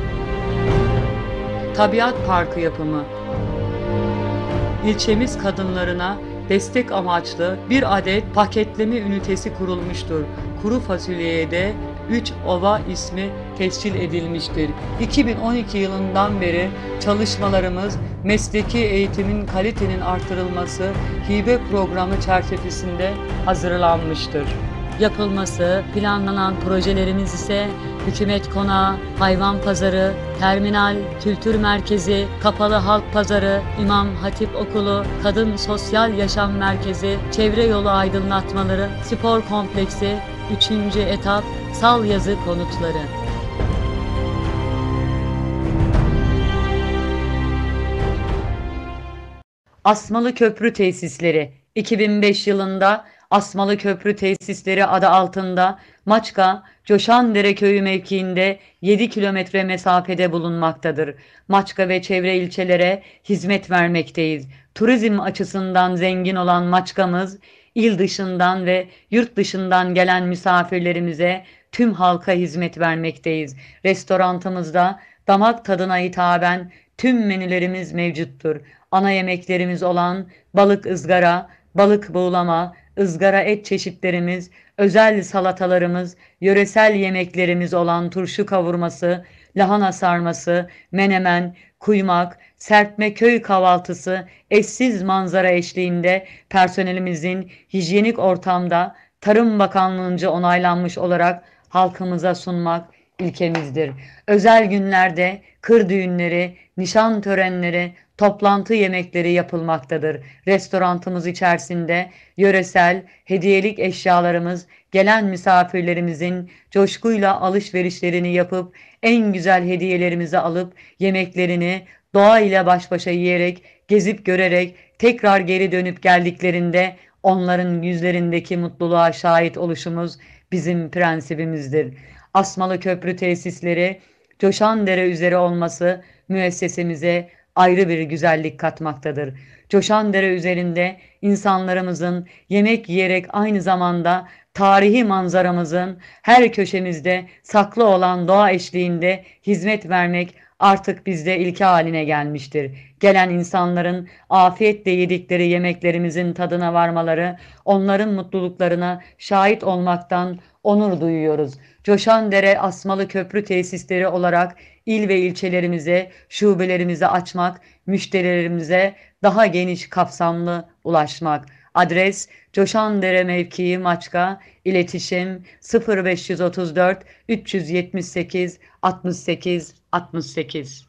Tabiat Parkı yapımı. İlçemiz kadınlarına destek amaçlı bir adet paketleme ünitesi kurulmuştur. Kuru fasulyeye de üç Ova ismi tescil edilmiştir. iki bin on iki yılından beri çalışmalarımız mesleki eğitimin kalitenin artırılması hibe programı çerçevesinde hazırlanmıştır. Yapılması planlanan projelerimiz ise hükümet konağı, hayvan pazarı, terminal, kültür merkezi, kapalı halk pazarı, İmam Hatip Okulu, kadın sosyal yaşam merkezi, çevre yolu aydınlatmaları, spor kompleksi, üçüncü etap, sal yazı konutları. Asmalı Köprü Tesisleri iki bin beş yılında Asmalı Köprü Tesisleri adı altında Maçka, Coşandere Köyü mevkiinde yedi kilometre mesafede bulunmaktadır. Maçka ve çevre ilçelere hizmet vermekteyiz. Turizm açısından zengin olan Maçka'mız, il dışından ve yurt dışından gelen misafirlerimize tüm halka hizmet vermekteyiz. Restorantımızda damak tadına hitaben tüm menülerimiz mevcuttur. Ana yemeklerimiz olan balık ızgara, balık buğulama, ızgara et çeşitlerimiz, özel salatalarımız, yöresel yemeklerimiz olan turşu kavurması, lahana sarması, menemen, kuymak, serpme köy kahvaltısı, eşsiz manzara eşliğinde personelimizin hijyenik ortamda Tarım Bakanlığı'nca onaylanmış olarak halkımıza sunmak ilkemizdir. Özel günlerde kır düğünleri, nişan törenleri, toplantı yemekleri yapılmaktadır. Restorantımız içerisinde yöresel hediyelik eşyalarımız gelen misafirlerimizin coşkuyla alışverişlerini yapıp en güzel hediyelerimizi alıp yemeklerini doğa ile baş başa yiyerek, gezip görerek tekrar geri dönüp geldiklerinde onların yüzlerindeki mutluluğa şahit oluşumuz bizim prensibimizdir. Asmalı Köprü Tesisleri Coşandere üzeri olması müessesemize ayrı bir güzellik katmaktadır. Coşandere üzerinde insanlarımızın yemek yiyerek aynı zamanda tarihi manzaramızın her köşemizde saklı olan doğa eşliğinde hizmet vermek artık bizde ilke haline gelmiştir. Gelen insanların afiyetle yedikleri yemeklerimizin tadına varmaları, onların mutluluklarına şahit olmaktan onur duyuyoruz. Coşandere Asmalı Köprü Tesisleri olarak il ve ilçelerimize, şubelerimizi açmak, müşterilerimize daha geniş kapsamlı ulaşmak. Adres Coşandere mevkii Maçka, iletişim sıfır beş yüz otuz dört üç yüz yetmiş sekiz altmış sekiz altmış sekiz.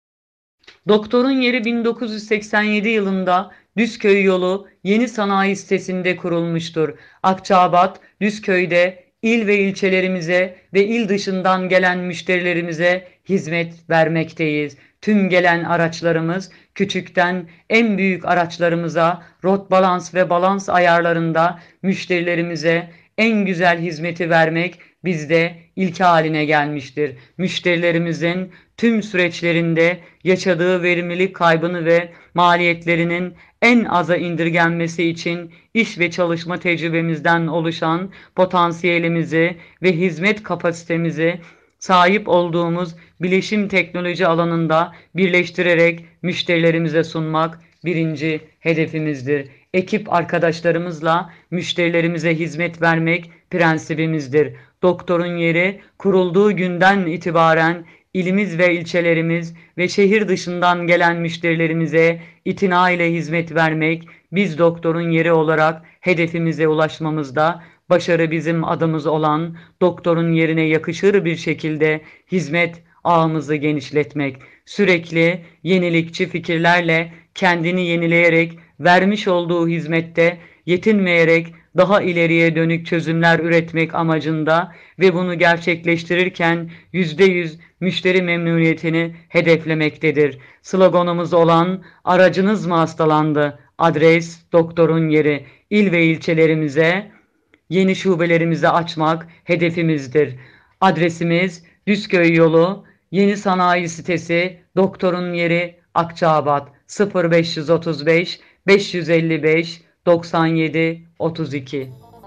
Doktorun yeri bin dokuz yüz seksen yedi yılında Düzköy yolu Yeni Sanayi sitesinde kurulmuştur. Akçaabat, Düzköy'de il ve ilçelerimize ve il dışından gelen müşterilerimize hizmet vermekteyiz. Tüm gelen araçlarımız küçükten en büyük araçlarımıza rot balans ve balans ayarlarında müşterilerimize en güzel hizmeti vermek bizde ilke haline gelmiştir. Müşterilerimizin tüm süreçlerinde yaşadığı verimlilik kaybını ve maliyetlerinin en aza indirgenmesi için iş ve çalışma tecrübemizden oluşan potansiyelimizi ve hizmet kapasitemizi sahip olduğumuz bilişim teknoloji alanında birleştirerek müşterilerimize sunmak birinci hedefimizdir. Ekip arkadaşlarımızla müşterilerimize hizmet vermek prensibimizdir. Doktorun yeri kurulduğu günden itibaren ilimiz ve ilçelerimiz ve şehir dışından gelen müşterilerimize itina ile hizmet vermek, biz doktorun yeri olarak hedefimize ulaşmamızda başarı bizim adımız olan doktorun yerine yakışır bir şekilde hizmet ağımızı genişletmek, sürekli yenilikçi fikirlerle kendini yenileyerek, vermiş olduğu hizmette yetinmeyerek daha ileriye dönük çözümler üretmek amacında ve bunu gerçekleştirirken yüzde yüz müşteri memnuniyetini hedeflemektedir. Sloganımız olan "Aracınız mı hastalandı? Adres doktorun yeri." İl ve ilçelerimize yeni şubelerimizi açmak hedefimizdir. Adresimiz Düzköy yolu, Yeni Sanayi Sitesi, Doktorun Yeri, Akçaabat. sıfır beş otuz beş beş yüz elli beş doksan yedi otuz iki.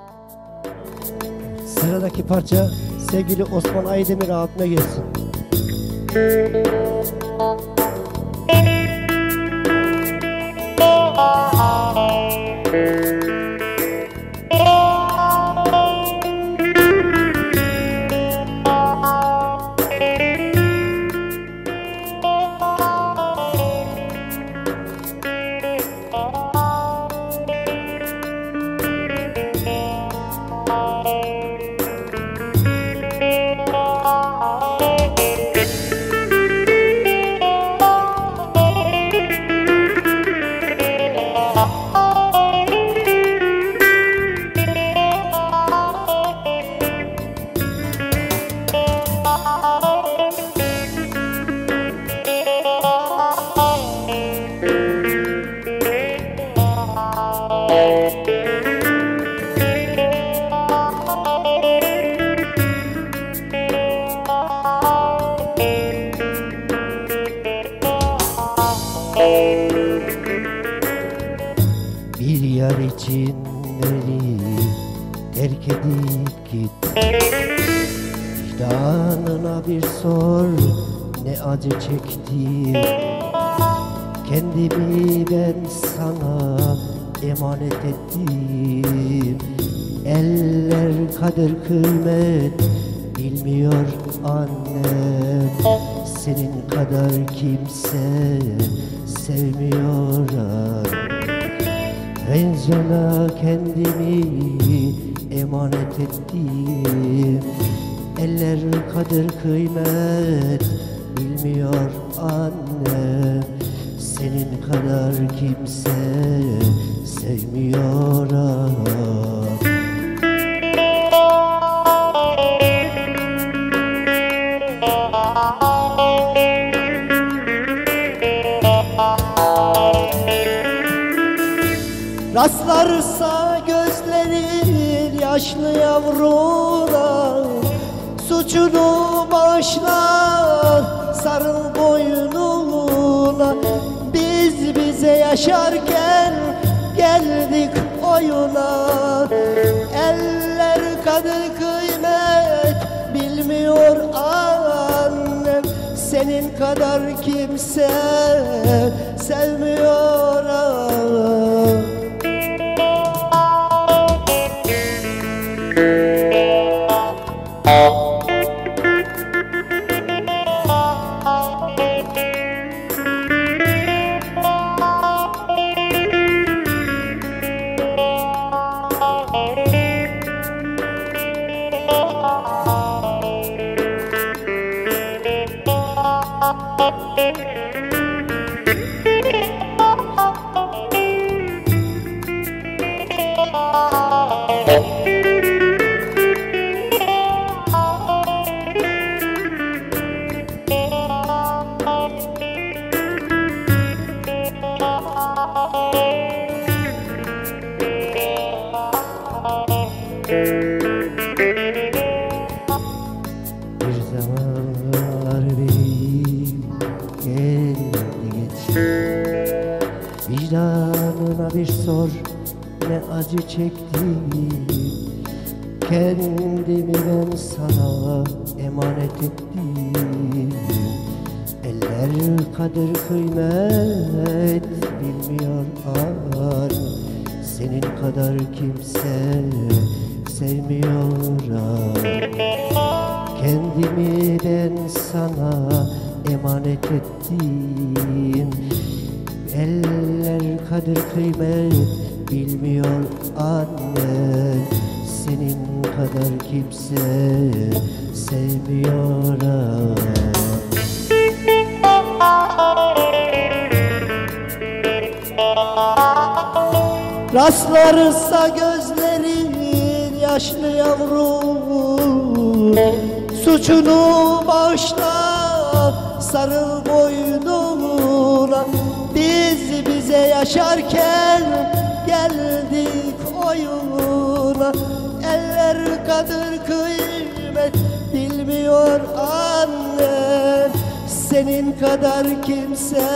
Sıradaki parça sevgili Osman Aydemir abime gelsin. Bir yar için beni terk edip git. Vicdanına bir sor, ne acı çektim. Kendimi ben sana emanet ettim. Eller kader kıymet bilmiyor annem. Senin kadar kimse sevmiyor annem. Ben sana kendimi emanet ettim. Eller kadir kıymet bilmiyor annem. Senin kadar kimse sevmiyor annem. Rastlarsa gözlerin yaşlı yavruna, suçunu bağışla, sarıl boynuna. Biz bize yaşarken geldik oyuna. Eller kadir kıymet bilmiyor annem. Senin kadar kimse sevmiyor annem. Bir zamanlar benim geldi geçti. Vicdanına bir sor, ne acı çektim. Kendimi ben sana emanet ettim. Eller kadir kıymet bilmiyor an. Senin kadar kimse sevmiyor an. Kendimi ben sana emanet ettim. Eller kadir kıymet bilmiyor anne. Senin kadar kimse sevmiyor anne. Rastlarsa gözlerin yaşlı yavrum, suçunu bağışla, sarıl boynuna. Biz bize yaşarken geldik oyuna. Eller kadır kıymet bilmiyor anne, senin kadar kimse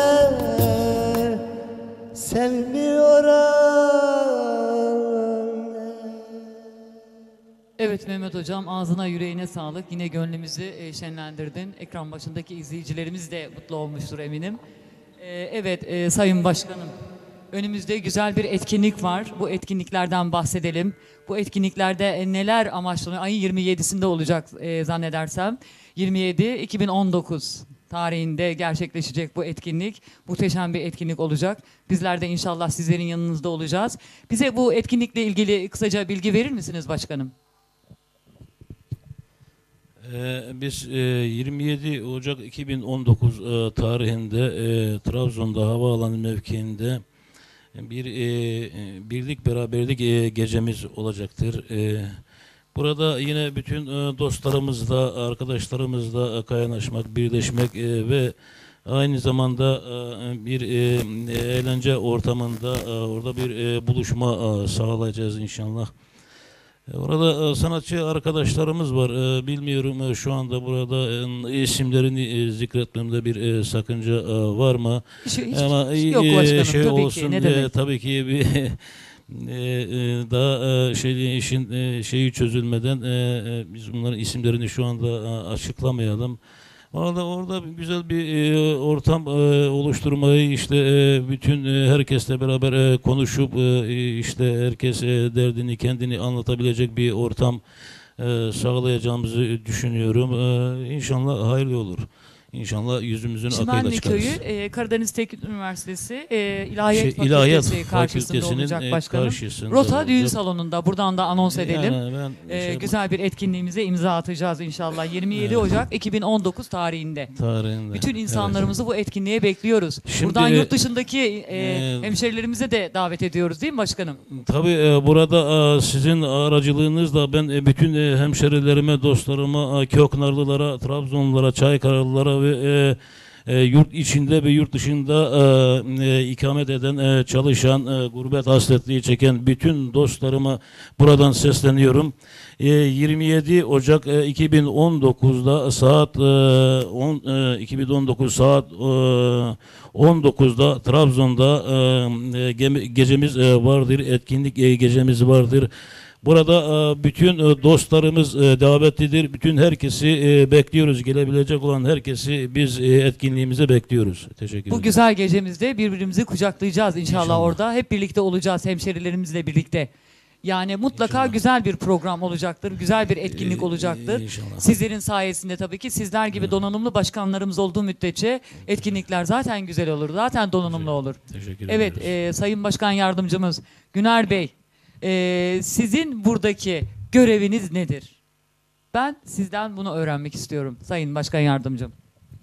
sevmiyor anne. Evet Mehmet Hocam, ağzına yüreğine sağlık. Yine gönlümüzü e, şenlendirdin. Ekran başındaki izleyicilerimiz de mutlu olmuştur eminim. E, evet e, Sayın Başkanım, önümüzde güzel bir etkinlik var. Bu etkinliklerden bahsedelim. Bu etkinliklerde e, neler amaçlanıyor? Ayın yirmi yedisinde olacak e, zannedersem. yirmi yedi iki bin on dokuz tarihinde gerçekleşecek bu etkinlik. Muhteşem bir etkinlik olacak. Bizler de inşallah sizlerin yanınızda olacağız. Bize bu etkinlikle ilgili kısaca bilgi verir misiniz başkanım? Ee, biz e, yirmi yedi Ocak iki bin on dokuz e, tarihinde e, Trabzon'da havaalanı mevkiinde bir e, birlik beraberlik e, gecemiz olacaktır. E, burada yine bütün e, dostlarımızla, arkadaşlarımızla kaynaşmak, birleşmek e, ve aynı zamanda e, bir e, eğlence ortamında e, orada bir e, buluşma e, sağlayacağız inşallah. Orada sanatçı arkadaşlarımız var. Bilmiyorum şu anda burada isimlerini zikretmemde bir sakınca var mı? Hiç, hiç, Ama hiç yok başkanım şey tabii olsun ki. Ne demek? tabii ki bir daha şey işin şeyi çözülmeden biz bunların isimlerini şu anda açıklamayalım. Orada orada güzel bir e, ortam e, oluşturmayı işte e, bütün e, herkesle beraber e, konuşup e, işte herkes e, derdini kendini anlatabilecek bir ortam e, sağlayacağımızı düşünüyorum. E, İnşallah hayırlı olur. İnşallah yüzümüzün akıyla Çimenli çıkarız. Köyü e, Karadeniz Teknik Üniversitesi e, İlahiyat Şey, Fakültesi İlahiyat karşısında Fakültesi'nin, olacak e, başkanım. karşısında Rota düğün olacak. salonunda buradan da anons edelim. Yani ben E, şey- güzel bir etkinliğimize imza atacağız inşallah. yirmi yedi Evet. Ocak iki bin on dokuz tarihinde. tarihinde. Bütün Evet. insanlarımızı bu etkinliğe bekliyoruz. Şimdi, Buradan e, yurt dışındaki e, e, hemşerilerimize de davet ediyoruz değil mi başkanım? Tabii e, burada e, sizin aracılığınızla ben e, bütün e, hemşerilerime, dostlarıma, e, Köknarlılara, Trabzonlulara, Çaykaralılara ve e, e, yurt içinde ve yurt dışında e, e, ikamet eden, e, çalışan, e, gurbet hasretliği çeken bütün dostlarıma buradan sesleniyorum. E, yirmi yedi Ocak e, iki bin on dokuzda saat e, on, e, iki bin on dokuz saat e, on dokuzda Trabzon'da e, ge- gecemiz e, vardır, etkinlik e, gecemiz vardır. Burada e, bütün e, dostlarımız e, davetlidir. Bütün herkesi e, bekliyoruz. Gelebilecek olan herkesi biz e, etkinliğimize bekliyoruz. Teşekkür Bu ederim. güzel gecemizde birbirimizi kucaklayacağız inşallah, İnşallah. orada. Hep birlikte olacağız hemşerilerimizle birlikte. Yani mutlaka İnşallah. güzel bir program olacaktır. Güzel bir etkinlik Ee, olacaktır. inşallah. Sizlerin sayesinde tabii ki, sizler gibi donanımlı başkanlarımız olduğu müddetçe etkinlikler zaten güzel olur. Zaten donanımlı olur. Teşekkür Evet, ederiz. e, Sayın Başkan Yardımcımız Güner Bey, e, sizin buradaki göreviniz nedir? Ben sizden bunu öğrenmek istiyorum Sayın Başkan Yardımcım.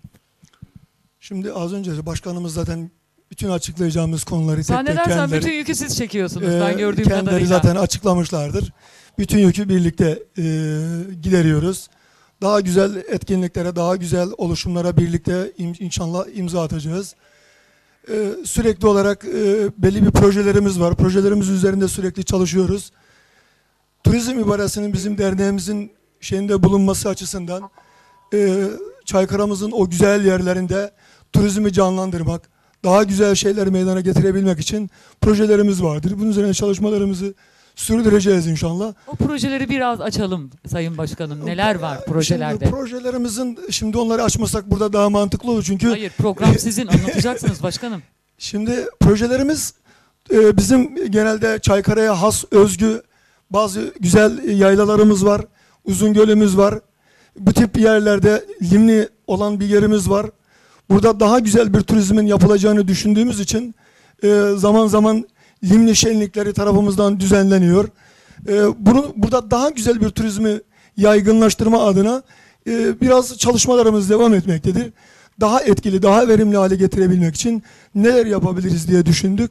Şimdi az önce başkanımız zaten bütün açıklayacağımız konuları tek tek Zannedersem kendileri, bütün yükü siz çekiyorsunuz e, ben gördüğüm kendileri kadarıyla. zaten açıklamışlardır. Bütün yükü birlikte e, gideriyoruz. Daha güzel etkinliklere, daha güzel oluşumlara birlikte im- inşallah imza atacağız. E, sürekli olarak e, belli bir projelerimiz var. Projelerimiz üzerinde sürekli çalışıyoruz. Turizm ibaresinin bizim derneğimizin şeyinde bulunması açısından e, Çaykara'mızın o güzel yerlerinde turizmi canlandırmak, daha güzel şeyler meydana getirebilmek için projelerimiz vardır. Bunun üzerine çalışmalarımızı sürdüreceğiz inşallah. O projeleri biraz açalım Sayın Başkanım. Neler var projelerde? Şimdi projelerimizin, şimdi onları açmasak burada daha mantıklı olur çünkü Hayır, program sizin, anlatacaksınız başkanım. şimdi projelerimiz e, bizim genelde Çaykara'ya has, özgü bazı güzel yaylalarımız var. Uzungöl'ümüz var. Bu tip yerlerde limni olan bir yerimiz var. Burada daha güzel bir turizmin yapılacağını düşündüğümüz için e, zaman zaman limni şenlikleri tarafımızdan düzenleniyor. E, bunu burada daha güzel bir turizmi yaygınlaştırma adına e, biraz çalışmalarımız devam etmektedir. Daha etkili, daha verimli hale getirebilmek için neler yapabiliriz diye düşündük.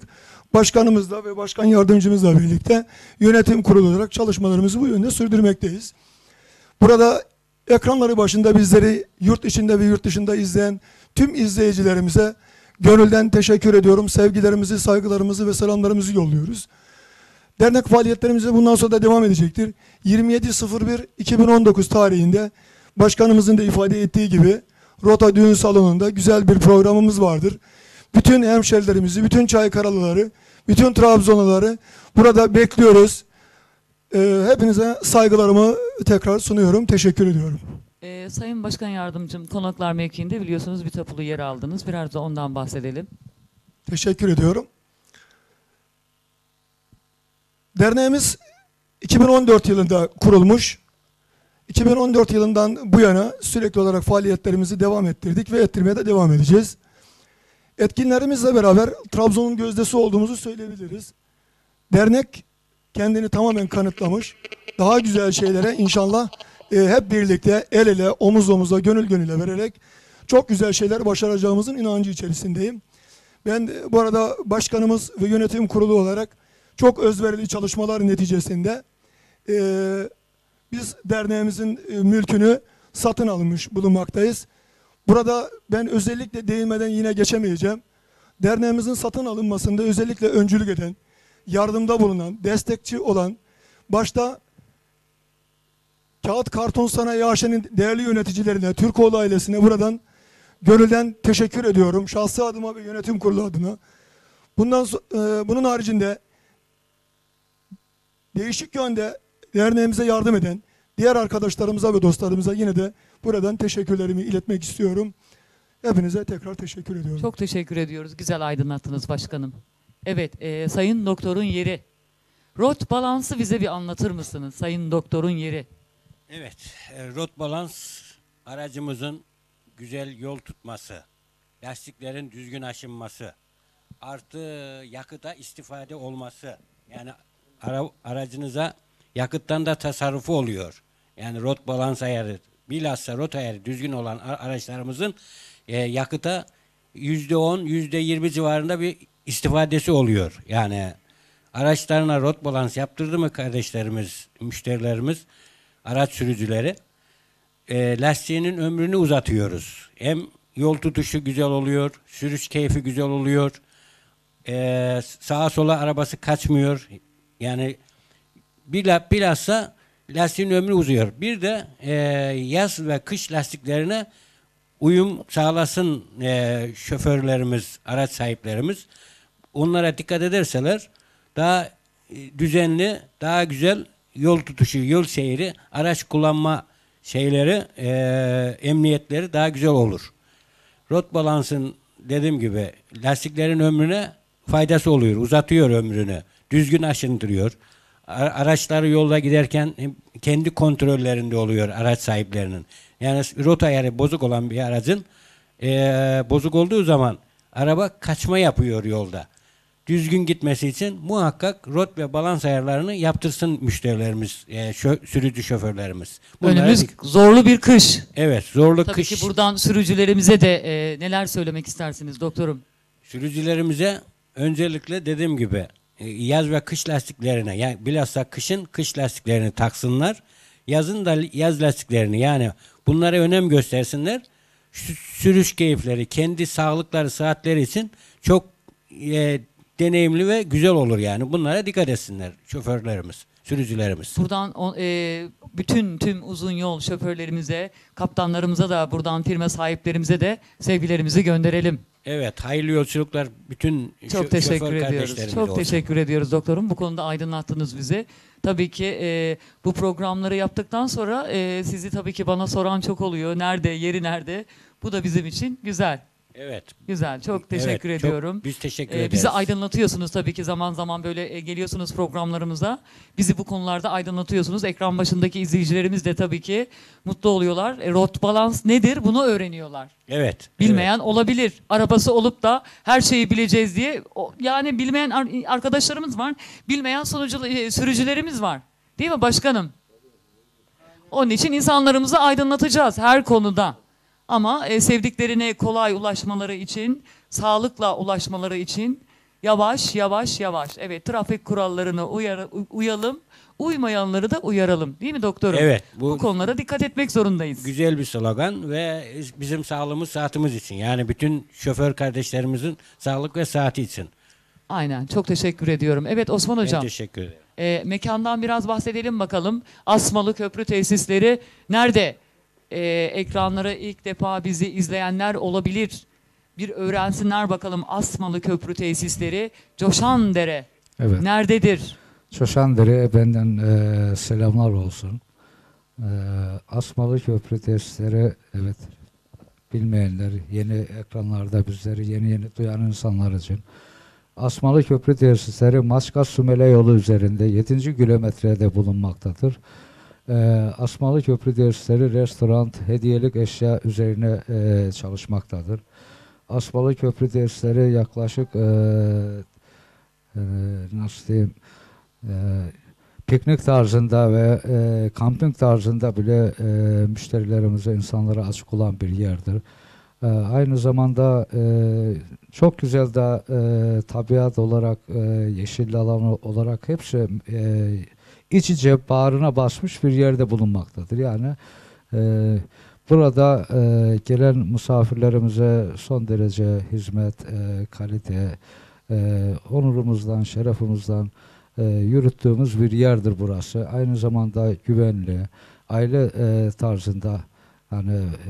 başkanımızla ve başkan yardımcımızla birlikte yönetim kurulu olarak çalışmalarımızı bu yönde sürdürmekteyiz. Burada ekranları başında bizleri yurt içinde ve yurt dışında izleyen tüm izleyicilerimize gönülden teşekkür ediyorum. Sevgilerimizi, saygılarımızı ve selamlarımızı yolluyoruz. Dernek faaliyetlerimize bundan sonra da devam edecektir. yirmi yedi bir iki bin on dokuz tarihinde başkanımızın da ifade ettiği gibi Rota Düğün Salonu'nda güzel bir programımız vardır. Bütün hemşerilerimizi, bütün Çaykaralıları, bütün Trabzonluları burada bekliyoruz. Ee, hepinize saygılarımı tekrar sunuyorum. Teşekkür ediyorum. Ee, Sayın Başkan Yardımcım, Konaklar mevkiinde biliyorsunuz bir tapulu yer aldınız. Biraz da ondan bahsedelim. Teşekkür ediyorum. Derneğimiz iki bin on dört yılında kurulmuş. iki bin on dört yılından bu yana sürekli olarak faaliyetlerimizi devam ettirdik ve ettirmeye de devam edeceğiz. Etkinlerimizle beraber Trabzon'un gözdesi olduğumuzu söyleyebiliriz. Dernek kendini tamamen kanıtlamış. Daha güzel şeylere inşallah e, hep birlikte el ele, omuz omuza, gönül gönüle vererek çok güzel şeyler başaracağımızın inancı içerisindeyim. Ben de, bu arada başkanımız ve yönetim kurulu olarak çok özverili çalışmalar neticesinde e, biz derneğimizin e, mülkünü satın almış bulunmaktayız. Burada ben özellikle değinmeden yine geçemeyeceğim. Derneğimizin satın alınmasında özellikle öncülük eden, yardımda bulunan, destekçi olan, başta Kağıt Karton Sanayi A Ş'nin değerli yöneticilerine, Türkoğlu ailesine buradan gönülden teşekkür ediyorum. Şahsi adıma ve yönetim kurulu adına. Bundan so- e, bunun haricinde değişik yönde derneğimize yardım eden diğer arkadaşlarımıza ve dostlarımıza yine de buradan teşekkürlerimi iletmek istiyorum. Hepinize tekrar teşekkür ediyorum. Çok teşekkür ediyoruz. Güzel aydınlattınız başkanım. Evet, e, Sayın Doktor'un yeri. Rot balansı bize bir anlatır mısınız? Sayın Doktor'un yeri. Evet, e, rot balans aracımızın güzel yol tutması, lastiklerin düzgün aşınması, artı yakıta istifade olması. Yani ara, aracınıza yakıttan da tasarrufu oluyor. Yani rot balans ayarı, bilhassa rot ayarı düzgün olan araçlarımızın e, yakıta yüzde on, yüzde yirmi civarında bir istifadesi oluyor. Yani araçlarına rot balans yaptırdı mı kardeşlerimiz, müşterilerimiz, araç sürücüleri, e, lastiğinin ömrünü uzatıyoruz. Hem yol tutuşu güzel oluyor, sürüş keyfi güzel oluyor, e, sağa sola arabası kaçmıyor. Yani bilhassa lastiğin ömrü uzuyor. Bir de e, yaz ve kış lastiklerine uyum sağlasın e, şoförlerimiz, araç sahiplerimiz. Onlara dikkat ederseler daha e, düzenli, daha güzel yol tutuşu, yol seyri, araç kullanma şeyleri, e, emniyetleri daha güzel olur. Rot balansın dediğim gibi lastiklerin ömrüne faydası oluyor, uzatıyor ömrünü, düzgün aşındırıyor. Araçları yolda giderken kendi kontrollerinde oluyor araç sahiplerinin. Yani rota ayarı bozuk olan bir aracın e, bozuk olduğu zaman araba kaçma yapıyor yolda. Düzgün gitmesi için muhakkak rot ve balans ayarlarını yaptırsın müşterilerimiz, e, şö, sürücü şoförlerimiz. Bunlara Önümüz dik- zorlu bir kış. Evet, zorlu Tabii kış. ki buradan sürücülerimize de e, neler söylemek istersiniz doktorum? Sürücülerimize öncelikle dediğim gibi e, yaz ve kış lastiklerine, yani bilhassa kışın kış lastiklerini taksınlar. Yazın da yaz lastiklerini, yani bunlara önem göstersinler. Şu sürüş keyifleri, kendi sağlıkları, saatleri için çok e, deneyimli ve güzel olur yani. Bunlara dikkat etsinler şoförlerimiz, sürücülerimiz. Buradan o, e, bütün tüm uzun yol şoförlerimize, kaptanlarımıza da buradan firma sahiplerimize de sevgilerimizi gönderelim. Evet, hayırlı yolculuklar bütün Çok şo- teşekkür şoför ediyoruz. kardeşlerimize Çok olsun. teşekkür ediyoruz doktorum. Bu konuda aydınlattınız bizi. Tabii ki e, bu programları yaptıktan sonra e, sizi tabii ki bana soran çok oluyor. Nerede, yeri nerede? Bu da bizim için güzel. Evet. Güzel. Çok teşekkür Evet, çok- ediyorum. biz teşekkür Ee, ederiz. Bizi aydınlatıyorsunuz tabii ki, zaman zaman böyle e, geliyorsunuz programlarımıza. Bizi bu konularda aydınlatıyorsunuz. Ekran başındaki izleyicilerimiz de tabii ki mutlu oluyorlar. E, rot balans nedir? Bunu öğreniyorlar. Evet. Bilmeyen olabilir. Arabası olup da her şeyi bileceğiz diye. O, yani bilmeyen ar- arkadaşlarımız var. Bilmeyen sonucu, e, sürücülerimiz var. Değil mi başkanım? Onun için insanlarımızı aydınlatacağız her konuda. Ama e, sevdiklerine kolay ulaşmaları için, sağlıkla ulaşmaları için Yavaş yavaş yavaş. Evet, trafik kurallarına uyar, uyalım. Uymayanları da uyaralım. Değil mi doktorum? Evet. Bu, Bu konulara dikkat etmek zorundayız. güzel bir slogan ve bizim sağlığımız saatimiz için. Yani bütün şoför kardeşlerimizin sağlık ve saati için. Aynen. Çok teşekkür ediyorum. Evet Osman Ben hocam. teşekkür ederim. E, mekandan biraz bahsedelim bakalım. Asmalı Köprü tesisleri nerede? E, ekranlara ilk defa bizi izleyenler olabilir. Bir öğrensinler bakalım Asmalı Köprü tesisleri. Coşandere Evet. nerededir? Çoşandere'ye benden e, selamlar olsun. E, Asmalı Köprü tesisleri, evet, bilmeyenler, yeni ekranlarda bizleri yeni yeni duyan insanlar için. Asmalı Köprü tesisleri Maçka-Sümele yolu üzerinde yedinci kilometrede bulunmaktadır. E, Asmalı Köprü tesisleri restoran, hediyelik eşya üzerine e, çalışmaktadır. Asmalı Köprü tesisleri yaklaşık e, e, nasıl diyeyim, e, piknik tarzında ve e, kamping tarzında bile e, müşterilerimize, insanlara açık olan bir yerdir. E, aynı zamanda e, çok güzel de e, tabiat olarak, e, yeşil alan olarak hepsi e, iç içe bağrına basmış bir yerde bulunmaktadır. Yani e, burada e, gelen misafirlerimize son derece hizmet, e, kalite, e, onurumuzdan, şerefimizden e, yürüttüğümüz bir yerdir burası. Aynı zamanda güvenli, aile e, tarzında yani e,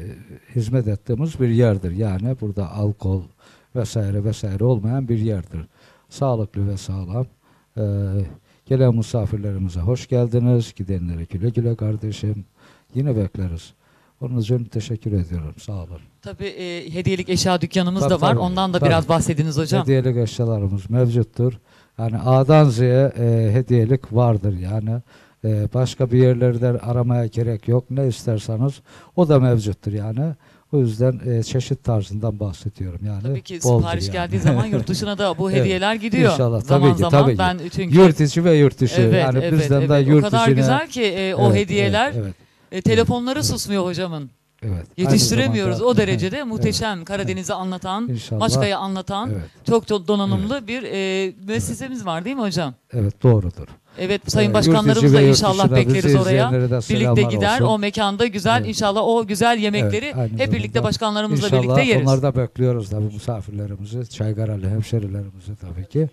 hizmet ettiğimiz bir yerdir. Yani burada alkol vesaire vesaire olmayan bir yerdir. Sağlıklı ve sağlam. E, gelen misafirlerimize hoş geldiniz. Gidenlere güle güle kardeşim. Yine bekleriz. Onun için teşekkür ediyorum. Sağ olun. Tabii e, hediyelik eşya dükkanımız Tabii, da var. tabii. Ondan da Tabii. biraz bahsediniz hocam. Hediyelik eşyalarımız mevcuttur. Yani A'dan Z'ye e, hediyelik vardır yani. E, başka bir yerlerden aramaya gerek yok. Ne isterseniz o da mevcuttur yani. O yüzden e, çeşit tarzından bahsediyorum yani. Tabii ki boldur sipariş yani. geldiği zaman yurt dışına da bu Evet. hediyeler gidiyor. İnşallah, Zaman tabii ki, zaman tabii ki. ben çünkü Yurt içi ve yurt dışı. evet, yani evet, bizden evet. de yurt o kadar içine. güzel ki e, o Evet, hediyeler Evet, evet, e, telefonları susmuyor hocamın. evet. Yetiştiremiyoruz. Aynı zamanda- O derecede muhteşem. Karadeniz'i anlatan, İnşallah. Maçka'yı anlatan Evet, çok do- donanımlı bir e, müessesemiz var değil mi hocam? evet, doğrudur. Evet, sayın Ee, başkanlarımız yurt da içi ve yurt inşallah dışına bizi bekleriz oraya. izleyenlere de Birlikte selamlar gider. olsun. O mekanda güzel Evet. inşallah o güzel yemekleri Evet, aynı hep birlikte zamanda başkanlarımızla İnşallah birlikte yeriz. onları da bekliyoruz tabii, misafirlerimizi, Çaygaralı hemşerilerimizi tabii ki.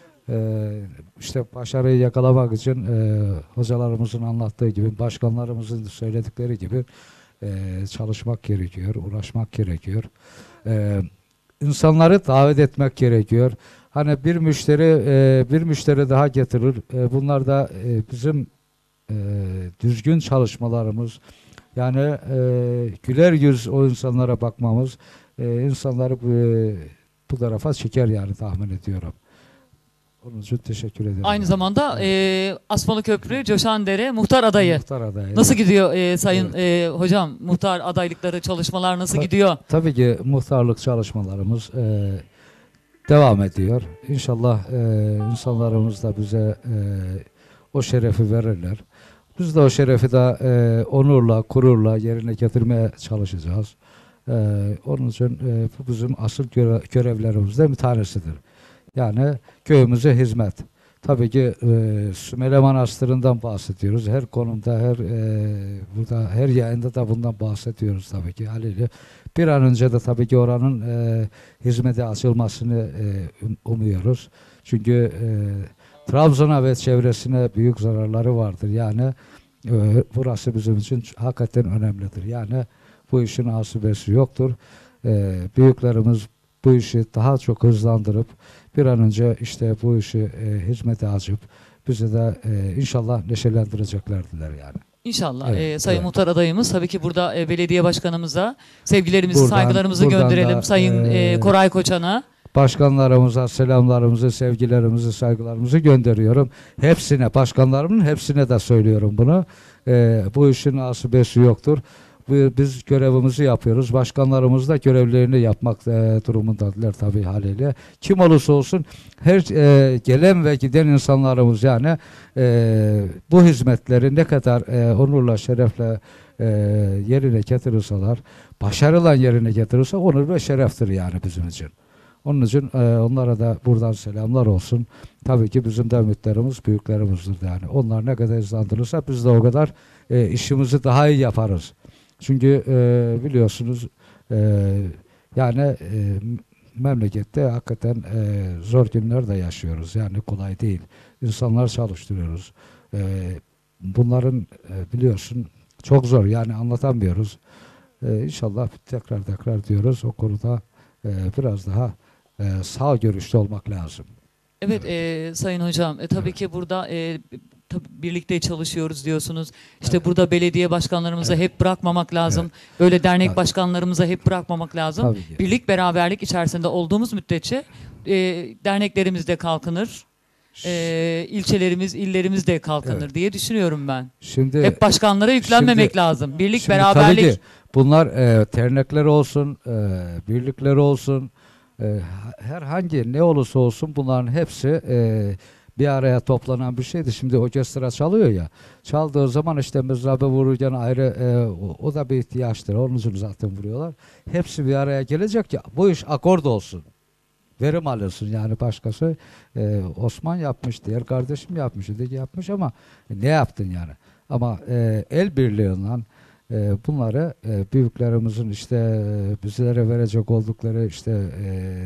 Ee, işte başarıyı yakalamak için e, hocalarımızın anlattığı gibi, başkanlarımızın söyledikleri gibi e, çalışmak gerekiyor, uğraşmak gerekiyor. E, insanları davet etmek gerekiyor. Hani bir müşteri e, bir müşteri daha getirir. E, bunlar da e, bizim e, düzgün çalışmalarımız. Yani e, güler yüz o insanlara bakmamız e, insanları bu, bu tarafa çeker yani, tahmin ediyorum. Onun için teşekkür ederim. Aynı zamanda e, Asmalı Köprü, Coşandere muhtar adayı. Muhtar adayı. Nasıl gidiyor e, sayın e, hocam? Muhtar adaylıkları, çalışmalar nasıl Ta- gidiyor? Tabii ki muhtarlık çalışmalarımız e, devam ediyor. İnşallah e, insanlarımız da bize e, o şerefi verirler. Biz de o şerefi de e, onurla, gururla yerine getirmeye çalışacağız. E, onun için e, bu bizim asıl göre, görevlerimizden bir tanesidir. Yani köyümüze hizmet. Tabii ki e, Sümele Manastırı'ndan bahsediyoruz. Her konumda, her e, burada, her yayında da bundan bahsediyoruz tabii ki haliyle. Bir an önce de tabii ki oranın e, hizmete açılmasını e, um- umuyoruz. Çünkü e, Trabzon'a ve çevresine büyük zararları vardır. Yani e, burası bizim için hakikaten önemlidir. Yani bu işin asibesi yoktur. E, büyüklerimiz bu işi daha çok hızlandırıp bir an önce işte bu işi e, hizmete açıp bizi de e, inşallah neşelendireceklerdiler yani. İnşallah. Evet, e, sayın evet. muhtar adayımız tabii ki burada e, belediye başkanımıza sevgilerimizi, Buradan- saygılarımızı buradan gönderelim. da, sayın e, e, Koray Koçan'a. Başkanlarımıza selamlarımızı, sevgilerimizi, saygılarımızı gönderiyorum. Hepsine, başkanlarımın hepsine de söylüyorum bunu. E, bu işin asibesi yoktur. Bu- Biz görevimizi yapıyoruz. Başkanlarımız da görevlerini yapmak e, durumundadılar tabii haliyle. Kim olursa olsun her e, gelen ve giden insanlarımız yani e, bu hizmetleri ne kadar e, onurla, şerefle e, yerine getirirseler, başarıyla yerine getirirse onur ve şereftir yani bizim için. Onun için e, onlara da buradan selamlar olsun. Tabii ki bizim de ümitlerimiz büyüklerimizdir yani. Onlar ne kadar hızlandırırsa biz de o kadar e, işimizi daha iyi yaparız. Çünkü e, biliyorsunuz e, yani e, memlekette hakikaten e, zor günler de yaşıyoruz. Yani kolay değil. İnsanlar çalıştırıyoruz. E, bunların e, biliyorsun çok zor yani anlatamıyoruz. E, İnşallah tekrar tekrar diyoruz o konuda e, biraz daha e, sağ görüşlü olmak lazım. Evet, e, Sayın Hocam, e, tabii ki burada e, tabii birlikte çalışıyoruz diyorsunuz. İşte burada belediye başkanlarımıza hep bırakmamak lazım. Böyle dernek Tabii. başkanlarımıza hep bırakmamak lazım. Tabii ki. Birlik, beraberlik içerisinde olduğumuz müddetçe e, derneklerimiz de kalkınır. E, ilçelerimiz, illerimiz de kalkınır Evet. diye düşünüyorum ben. Şimdi Hep başkanlara yüklenmemek şimdi- lazım. Birlik, Şimdi beraberlik. tabii ki bunlar e, dernekler olsun, e, birlikler olsun, e, herhangi ne olursa olsun bunların hepsi e, bir araya toplanan bir şeydi. Şimdi orkestra çalıyor ya, çaldığı zaman işte mızrabe vururken ayrı e, o, o da bir ihtiyaçtır. Onun için zaten vuruyorlar. Hepsi bir araya gelecek ya, bu iş akord olsun. Verim alıyorsun yani başkası. e, Osman yapmış, diğer kardeşim yapmış, öteki yapmış ama ne yaptın yani? Ama e, el birliğiyle e, bunları e, büyüklerimizin işte e, bizlere verecek oldukları işte e,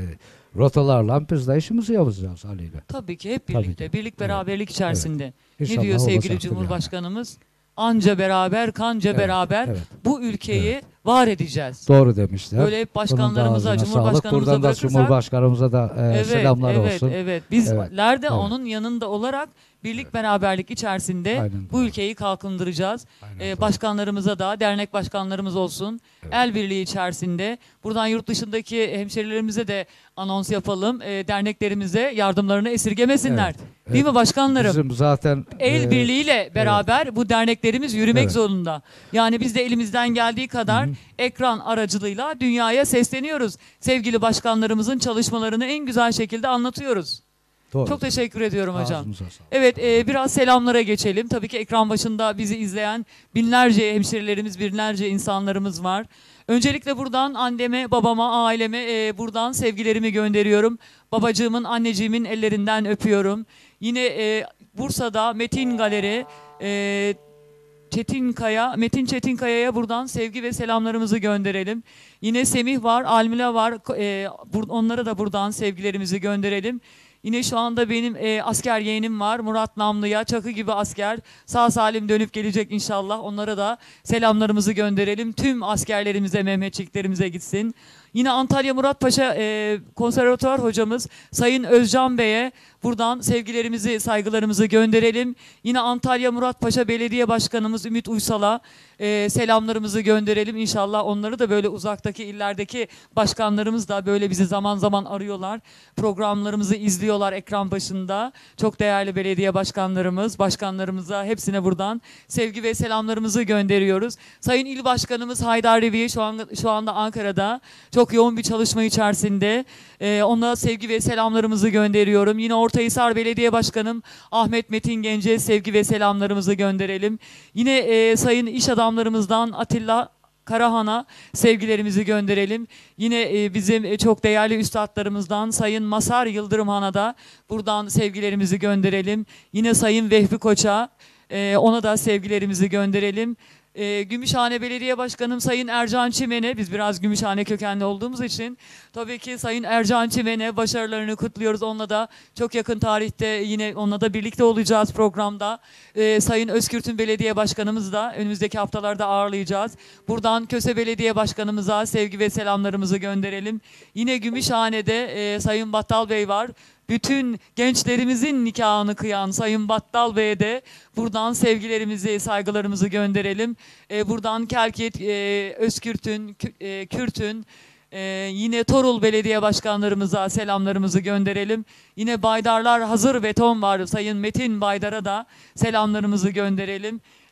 rotalarla biz de işimizi yapacağız haliyle. Tabii ki hep Tabii birlikte. ki. Birlik, beraberlik içerisinde. Ne İnşallah diyor sevgili olacaktır yani. Cumhurbaşkanımız? Anca beraber, kanca Evet, beraber evet. bu ülkeyi var edeceğiz. Doğru demişler. Böyle hep Onun da başkanlarımıza, ağzına sağlık. cumhurbaşkanımıza Buradan da bırakırsak Cumhurbaşkanımıza da e, evet, selamlar evet, olsun. evet. Bizler de Evet, onun yanında olarak birlik, beraberlik içerisinde Aynen bu doğru. ülkeyi kalkındıracağız. Aynen Ee, doğru. başkanlarımıza da, dernek başkanlarımız olsun, el birliği içerisinde. Buradan yurt dışındaki hemşerilerimize de anons yapalım. Ee, derneklerimize yardımlarını esirgemesinler. Evet, Değil evet. mi başkanlarım? Bizim zaten El e, birliğiyle beraber bu derneklerimiz yürümek Evet. zorunda. Yani biz de elimizden geldiği kadar Hı hı. ekran aracılığıyla dünyaya sesleniyoruz. Sevgili başkanlarımızın çalışmalarını en güzel şekilde anlatıyoruz. doğru. Çok teşekkür ediyorum hocam. Ağzınıza sağlık. Evet, e, biraz selamlara geçelim. Tabii ki ekran başında bizi izleyen binlerce hemşerilerimiz, binlerce insanlarımız var. Öncelikle buradan anneme, babama, aileme e, buradan sevgilerimi gönderiyorum. Babacığımın, anneciğimin ellerinden öpüyorum. Yine e, Bursa'da Metin Galeri, e, Çetinkaya, Metin Çetinkaya'ya buradan sevgi ve selamlarımızı gönderelim. Yine Semih var, Almila var. E, bur- onlara da buradan sevgilerimizi gönderelim. Yine şu anda benim e, asker yeğenim var. Murat Namlı'ya, çakı gibi asker. Sağ salim dönüp gelecek inşallah. Onlara da selamlarımızı gönderelim. Tüm askerlerimize, Mehmetçiklerimize gitsin. Yine Antalya Muratpaşa e, konservatuvar hocamız Sayın Özcan Bey'e buradan sevgilerimizi, saygılarımızı gönderelim. Yine Antalya Muratpaşa Belediye Başkanımız Ümit Uysal'a e, selamlarımızı gönderelim. İnşallah onları da böyle uzaktaki illerdeki başkanlarımız da böyle bizi zaman zaman arıyorlar. Programlarımızı izliyorlar ekran başında. Çok değerli belediye başkanlarımız, başkanlarımıza hepsine buradan sevgi ve selamlarımızı gönderiyoruz. Sayın İl Başkanımız Haydar Reviye şu, an, şu anda Ankara'da. Çok yoğun bir çalışma içerisinde. Ee, ona sevgi ve selamlarımızı gönderiyorum. Yine Ortahisar Belediye Başkanım Ahmet Metin Gence'ye sevgi ve selamlarımızı gönderelim. Yine e, sayın iş adamlarımızdan Atilla Karahan'a sevgilerimizi gönderelim. Yine e, bizim e, çok değerli üstadlarımızdan Sayın Masar Yıldırım Han'a da buradan sevgilerimizi gönderelim. Yine Sayın Vehbi Koç'a e, ona da sevgilerimizi gönderelim. E, Gümüşhane Belediye Başkanım Sayın Ercan Çimen'e, biz biraz Gümüşhane kökenli olduğumuz için tabii ki Sayın Ercan Çimen'e başarılarını kutluyoruz. Onunla da çok yakın tarihte yine onunla da birlikte olacağız programda. E, Sayın Özkürt'ün Belediye Başkanımızı da önümüzdeki haftalarda ağırlayacağız. Buradan Köse Belediye Başkanımıza sevgi ve selamlarımızı gönderelim. Yine Gümüşhane'de e, Sayın Battal Bey var. Bütün gençlerimizin nikahını kıyan Sayın Battal Bey'e de buradan sevgilerimizi, saygılarımızı gönderelim. Ee, buradan Kelkit, e, Özkürt'ün, Kü- e, Kürt'ün, e, yine Torul Belediye Başkanlarımıza selamlarımızı gönderelim. Yine Baydarlar Hazır Beton var. Sayın Metin Baydar'a da selamlarımızı gönderelim.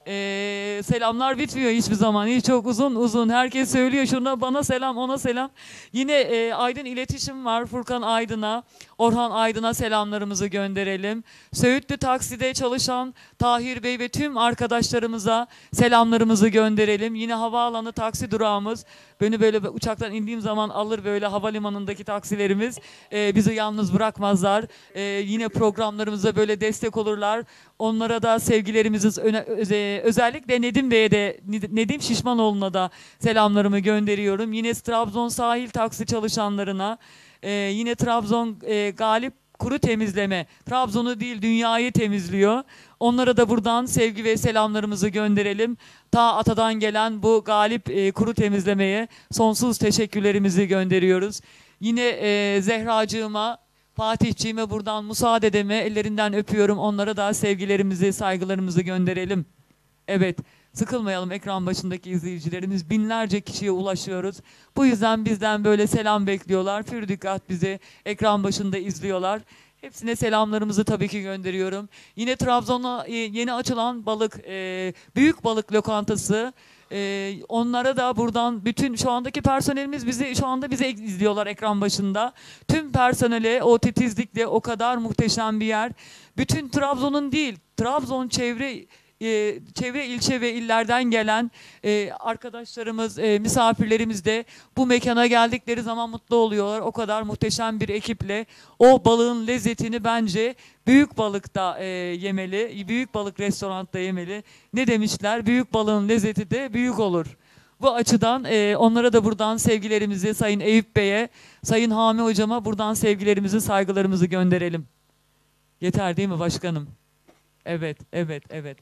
Ee, selamlar bitmiyor hiçbir zaman. Hiç çok uzun uzun. Herkes söylüyor şuna bana selam, ona selam. Yine e, Aydın İletişim var. Furkan Aydın'a, Orhan Aydın'a selamlarımızı gönderelim. Söğütlü Taksi'de çalışan Tahir Bey ve tüm arkadaşlarımıza selamlarımızı gönderelim. Yine havaalanı taksi durağımız. Beni böyle uçaktan indiğim zaman alır böyle havalimanındaki taksilerimiz. Ee, bizi yalnız bırakmazlar. Ee, yine programlarımıza böyle destek olurlar. Onlara da sevgilerimizi öne, öze, özellikle Nedim Bey'e de Nedim Şişmanoğlu'na da selamlarımı gönderiyorum. Yine Trabzon sahil taksi çalışanlarına, e, yine Trabzon e, Galip Kuru Temizleme, Trabzon'u değil dünyayı temizliyor. Onlara da buradan sevgi ve selamlarımızı gönderelim. Ta atadan gelen bu Galip e, Kuru Temizleme'ye sonsuz teşekkürlerimizi gönderiyoruz. Yine e, Zehracığıma, Fatihciğime buradan müsaade edeme ellerinden öpüyorum. Onlara da sevgilerimizi, saygılarımızı gönderelim. Evet, sıkılmayalım ekran başındaki izleyicilerimiz. Binlerce kişiye ulaşıyoruz. Bu yüzden bizden böyle selam bekliyorlar. Pür dikkat bizi ekran başında izliyorlar. Hepsine selamlarımızı tabii ki gönderiyorum. Yine Trabzon'a e, yeni açılan balık, e, büyük balık lokantası. Ee, onlara da buradan bütün şu andaki personelimiz bizi şu anda bizi izliyorlar ekran başında. Tüm personele o titizlikle o kadar muhteşem bir yer. Bütün Trabzon'un değil, Trabzon çevre e, çevre ilçe ve illerden gelen e, arkadaşlarımız, e, misafirlerimiz de bu mekana geldikleri zaman mutlu oluyorlar. O kadar muhteşem bir ekiple o balığın lezzetini bence büyük balıkta e, yemeli, büyük balık restoranda yemeli. Ne demişler? Büyük balığın lezzeti de büyük olur. Bu açıdan e, onlara da buradan sevgilerimizi Sayın Eyüp Bey'e, Sayın Hami Hocama buradan sevgilerimizi, saygılarımızı gönderelim. Yeter değil mi başkanım? Evet, evet, evet.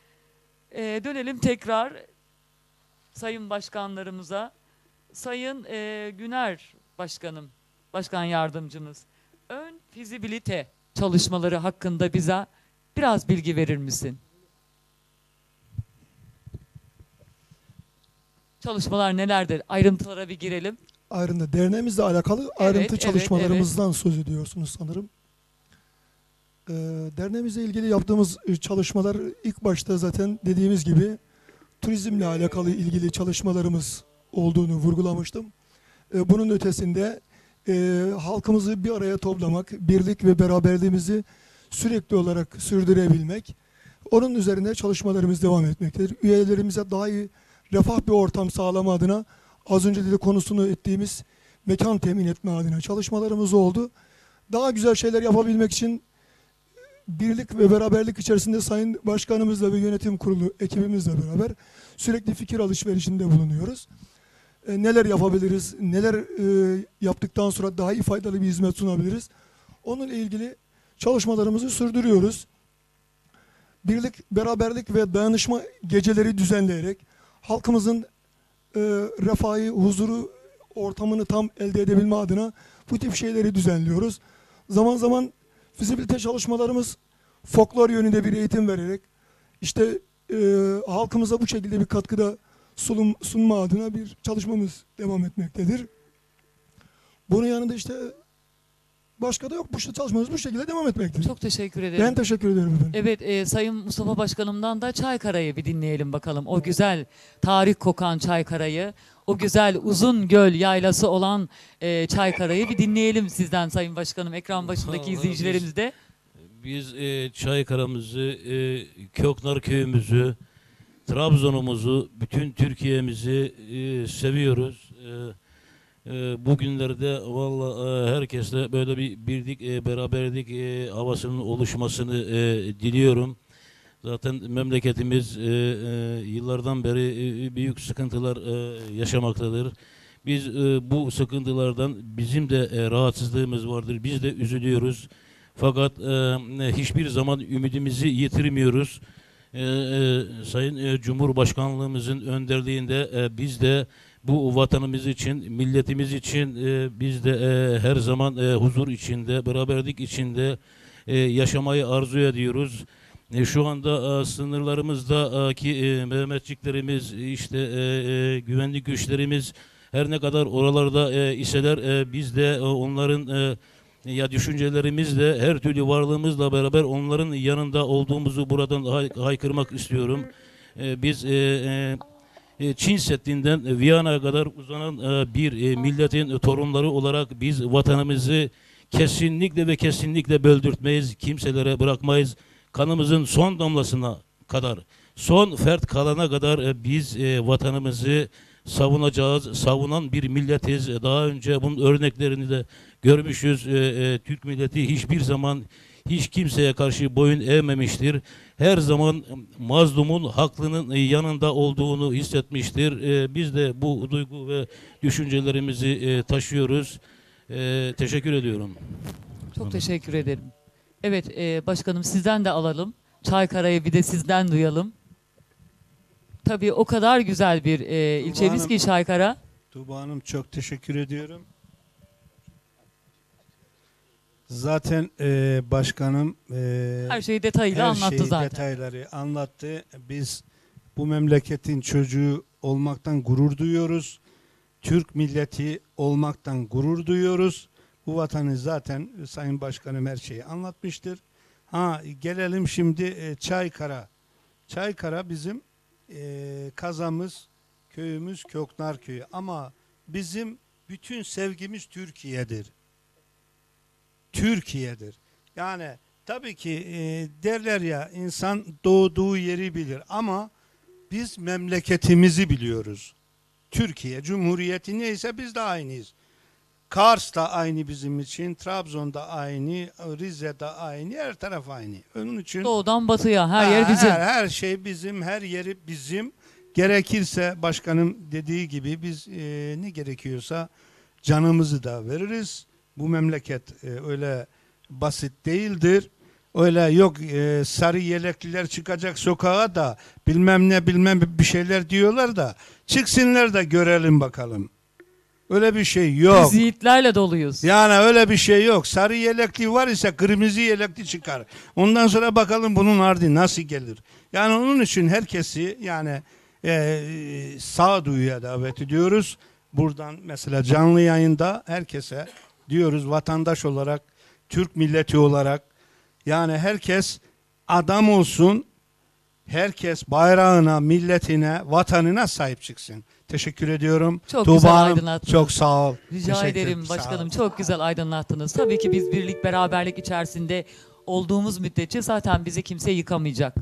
E, dönelim tekrar sayın başkanlarımıza. Sayın e, Güner Başkanım, Başkan Yardımcımız. Ön fizibilite çalışmaları hakkında bize biraz bilgi verir misin? Çalışmalar nelerdir? Ayrıntılara bir girelim. Ayrıntı, derneğimizle alakalı ayrıntı evet, çalışmalarımızdan söz ediyorsunuz sanırım. Ee, derneğimizle ilgili yaptığımız çalışmalar ilk başta zaten dediğimiz gibi turizmle alakalı ilgili çalışmalarımız olduğunu vurgulamıştım. Ee, bunun ötesinde e, halkımızı bir araya toplamak, birlik ve beraberliğimizi sürekli olarak sürdürebilmek, onun üzerine çalışmalarımız devam etmektedir. Üyelerimize daha iyi refah bir ortam sağlama adına az önce de konusunu ettiğimiz mekan temin etme adına çalışmalarımız oldu. Daha güzel şeyler yapabilmek için birlik ve beraberlik içerisinde Sayın Başkanımızla ve yönetim kurulu ekibimizle beraber sürekli fikir alışverişinde bulunuyoruz. E, neler yapabiliriz, neler e, yaptıktan sonra daha iyi faydalı bir hizmet sunabiliriz. Onunla ilgili çalışmalarımızı sürdürüyoruz. Birlik, beraberlik ve dayanışma geceleri düzenleyerek halkımızın e, refahı, huzuru, ortamını tam elde edebilme adına bu tip şeyleri düzenliyoruz. Zaman zaman fizibilite çalışmalarımız folklor yönünde bir eğitim vererek işte e, halkımıza bu şekilde bir katkıda sunum, sunma adına bir çalışmamız devam etmektedir. Bunun yanında işte başka da yok. Bu işte çalışmamız bu şekilde devam etmektedir. Çok teşekkür ederim. Ben teşekkür ederim efendim. Evet, e, Sayın Mustafa Başkanım'dan da Çaykara'yı bir dinleyelim bakalım. O güzel tarih kokan Çaykara'yı, o güzel uzun göl yaylası olan e, Çaykara'yı bir dinleyelim sizden Sayın Başkanım. Ekran başındaki Vallahi izleyicilerimiz de. Biz e, Çaykara'mızı, e, Köknar köyümüzü, Trabzon'umuzu, bütün Türkiye'mizi e, seviyoruz. E, e, bugünlerde valla e, herkesle böyle bir birlik, e, beraberlik e, havasının oluşmasını e, diliyorum. Zaten memleketimiz e, e, yıllardan beri e, büyük sıkıntılar e, yaşamaktadır. Biz e, bu sıkıntılardan bizim de e, rahatsızlığımız vardır. Biz de üzülüyoruz. Fakat e, hiçbir zaman ümidimizi yitirmiyoruz. E, e, Sayın e, Cumhurbaşkanlığımızın önderliğinde e, biz de bu vatanımız için, milletimiz için e, biz de e, her zaman e, huzur içinde, beraberlik içinde e, yaşamayı arzu ediyoruz. E, şu anda e, sınırlarımızdaki e, Mehmetçiklerimiz, işte e, e, güvenlik güçlerimiz her ne kadar oralarda e, iseler e, biz de e, onların e, ya düşüncelerimizle, her türlü varlığımızla beraber onların yanında olduğumuzu buradan hay haykırmak istiyorum. e, biz e, e, e, Çin Seddi'nden e, Viyana'ya kadar uzanan e, bir e, milletin e, torunları olarak biz vatanımızı kesinlikle ve kesinlikle böldürtmeyiz, kimselere bırakmayız. Kanımızın son damlasına kadar, son fert kalana kadar e, biz e, vatanımızı savunacağız, savunan bir milletiz. E, Daha önce bunun örneklerini de görmüşüz. E, e, Türk milleti hiçbir zaman hiç kimseye karşı boyun eğmemiştir. Her zaman mazlumun, haklının e, yanında olduğunu hissetmiştir. E, Biz de bu duygu ve düşüncelerimizi e, taşıyoruz. E, teşekkür ediyorum. Çok teşekkür ederim. Evet e, başkanım sizden de alalım. Çaykara'yı bir de sizden duyalım. Tabii o kadar güzel bir e, ilçemiz Hanım. ki Çaykara. Tuğba Hanım çok teşekkür ediyorum. Zaten e, başkanım e, Her şeyi detayıyla her anlattı şeyi, zaten. detayları anlattı. Biz bu memleketin çocuğu olmaktan gurur duyuyoruz. Türk milleti olmaktan gurur duyuyoruz. Bu vatanı zaten Sayın Başkanım her şeyi anlatmıştır. Ha gelelim şimdi e, Çaykara. Çaykara bizim e, kazamız, köyümüz Köknar Köyü. Ama bizim bütün sevgimiz Türkiye'dir. Türkiye'dir. Yani tabii ki e, derler ya insan doğduğu yeri bilir ama biz memleketimizi biliyoruz. Türkiye Cumhuriyeti neyse biz de aynıyız. Kars da aynı bizim için, Trabzon'da aynı, Rize'de aynı, her taraf aynı. Onun için Doğudan batıya her Ha, yer bizim. Her, her şey bizim, her yeri bizim. Gerekirse başkanım dediği gibi biz e, ne gerekiyorsa canımızı da veririz. Bu memleket e, öyle basit değildir. Öyle yok e, sarı yelekliler çıkacak sokağa da bilmem ne bilmem bir şeyler diyorlar da çıksınlar da görelim bakalım. Öyle bir şey yok. Biz yiğitlerle doluyuz. Yani öyle bir şey yok. Sarı yelekli var ise kırmızı yelekli çıkar. Ondan sonra bakalım bunun ardı nasıl gelir. Yani onun için herkesi yani e, sağduyuya davet ediyoruz. Buradan mesela canlı yayında herkese diyoruz vatandaş olarak, Türk milleti olarak yani herkes adam olsun. Herkes bayrağına, milletine, vatanına sahip çıksın. Teşekkür ediyorum. Çok Tuğba güzel Hanım, aydınlattınız. çok sağ ol. Rica Teşekkür ederim sağ ol. başkanım. Çok güzel aydınlattınız. Tabii ki biz birlik beraberlik içerisinde olduğumuz müddetçe zaten bizi kimse yıkamayacak.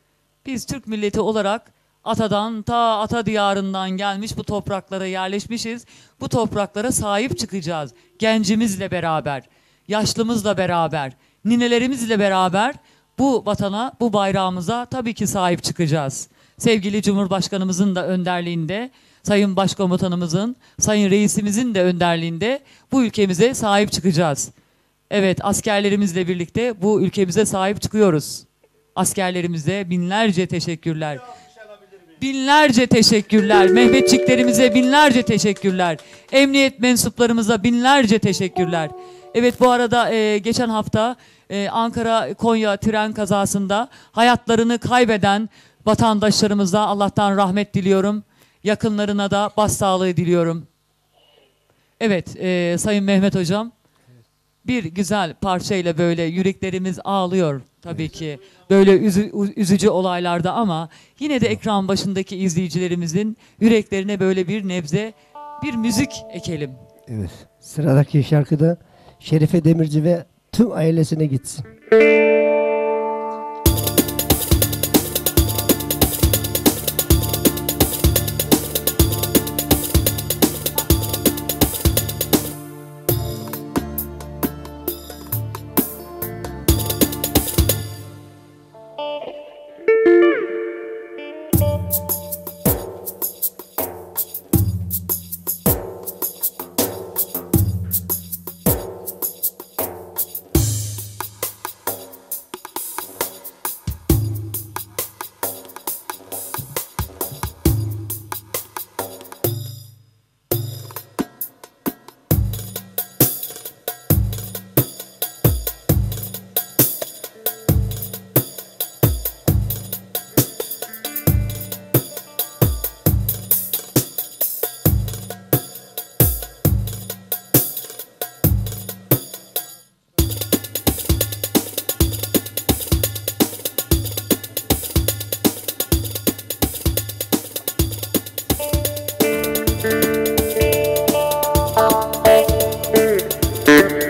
Biz Türk milleti olarak atadan ta ata diyarından gelmiş bu topraklara yerleşmişiz. Bu topraklara sahip çıkacağız. Gencimizle beraber, yaşlımızla beraber, ninelerimizle beraber bu vatana, bu bayrağımıza tabii ki sahip çıkacağız. Sevgili Cumhurbaşkanımızın da önderliğinde, Sayın Başkomutanımızın, Sayın Reisimizin de önderliğinde bu ülkemize sahip çıkacağız. Evet, askerlerimizle birlikte bu ülkemize sahip çıkıyoruz. Askerlerimize binlerce teşekkürler. Binlerce teşekkürler. Mehmetçiklerimize binlerce teşekkürler. Emniyet mensuplarımıza binlerce teşekkürler. Evet, bu arada e, geçen hafta e, Ankara-Konya tren kazasında hayatlarını kaybeden vatandaşlarımıza Allah'tan rahmet diliyorum. Yakınlarına da başsağlığı diliyorum. Evet, e, Sayın Mehmet Hocam, bir güzel parçayla böyle yüreklerimiz ağlıyor tabii ki. Böyle üzü, üzücü olaylarda ama yine de ekran başındaki izleyicilerimizin yüreklerine böyle bir nebze bir müzik ekelim. Evet. Sıradaki şarkıda Şerife Demirci ve tüm ailesine gitsin.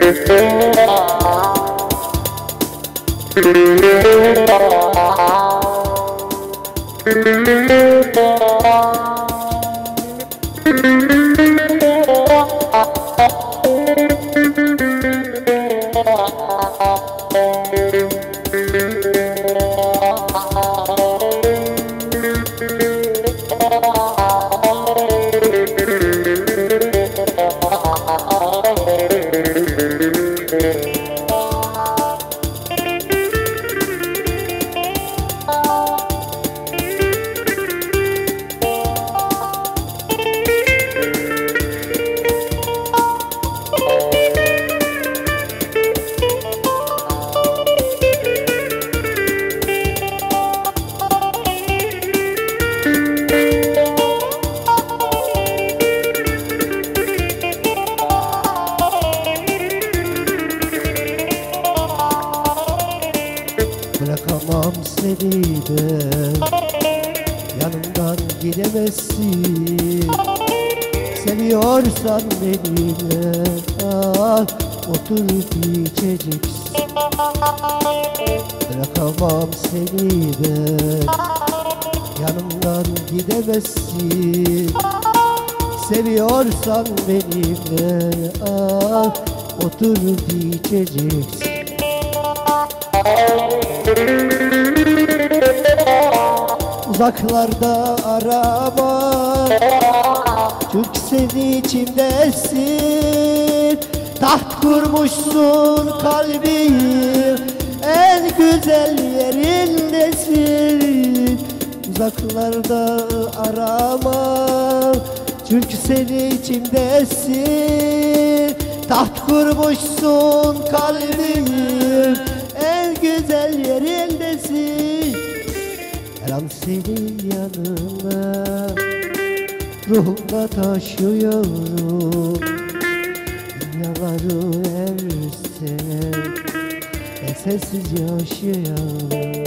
Bırakamam seni de, yanımdan gidemezsin. Seviyorsan benimle al, oturup içeceksin. Bırakamam seni de, yanımdan gidemezsin. Seviyorsan benimle al, oturup içeceksin. Uzaklarda arama, çünkü seni içimdesin. Taht kurmuşsun kalbim, en güzel yerindesin. Uzaklarda arama, çünkü seni içimdesin. Taht kurmuşsun kalbim, en güzel yerindesin. Her an senin yanına, ruhumda taşıyorum. Dünyaları erse, ben sensiz yaşayamam.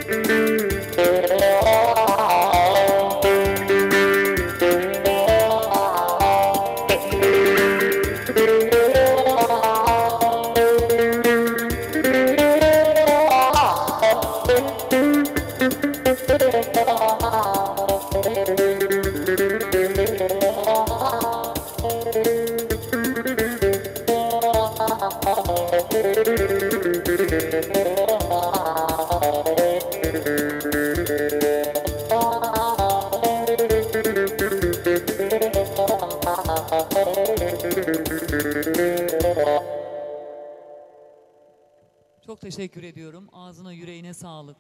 Çok teşekkür ediyorum. Ağzına yüreğine sağlık.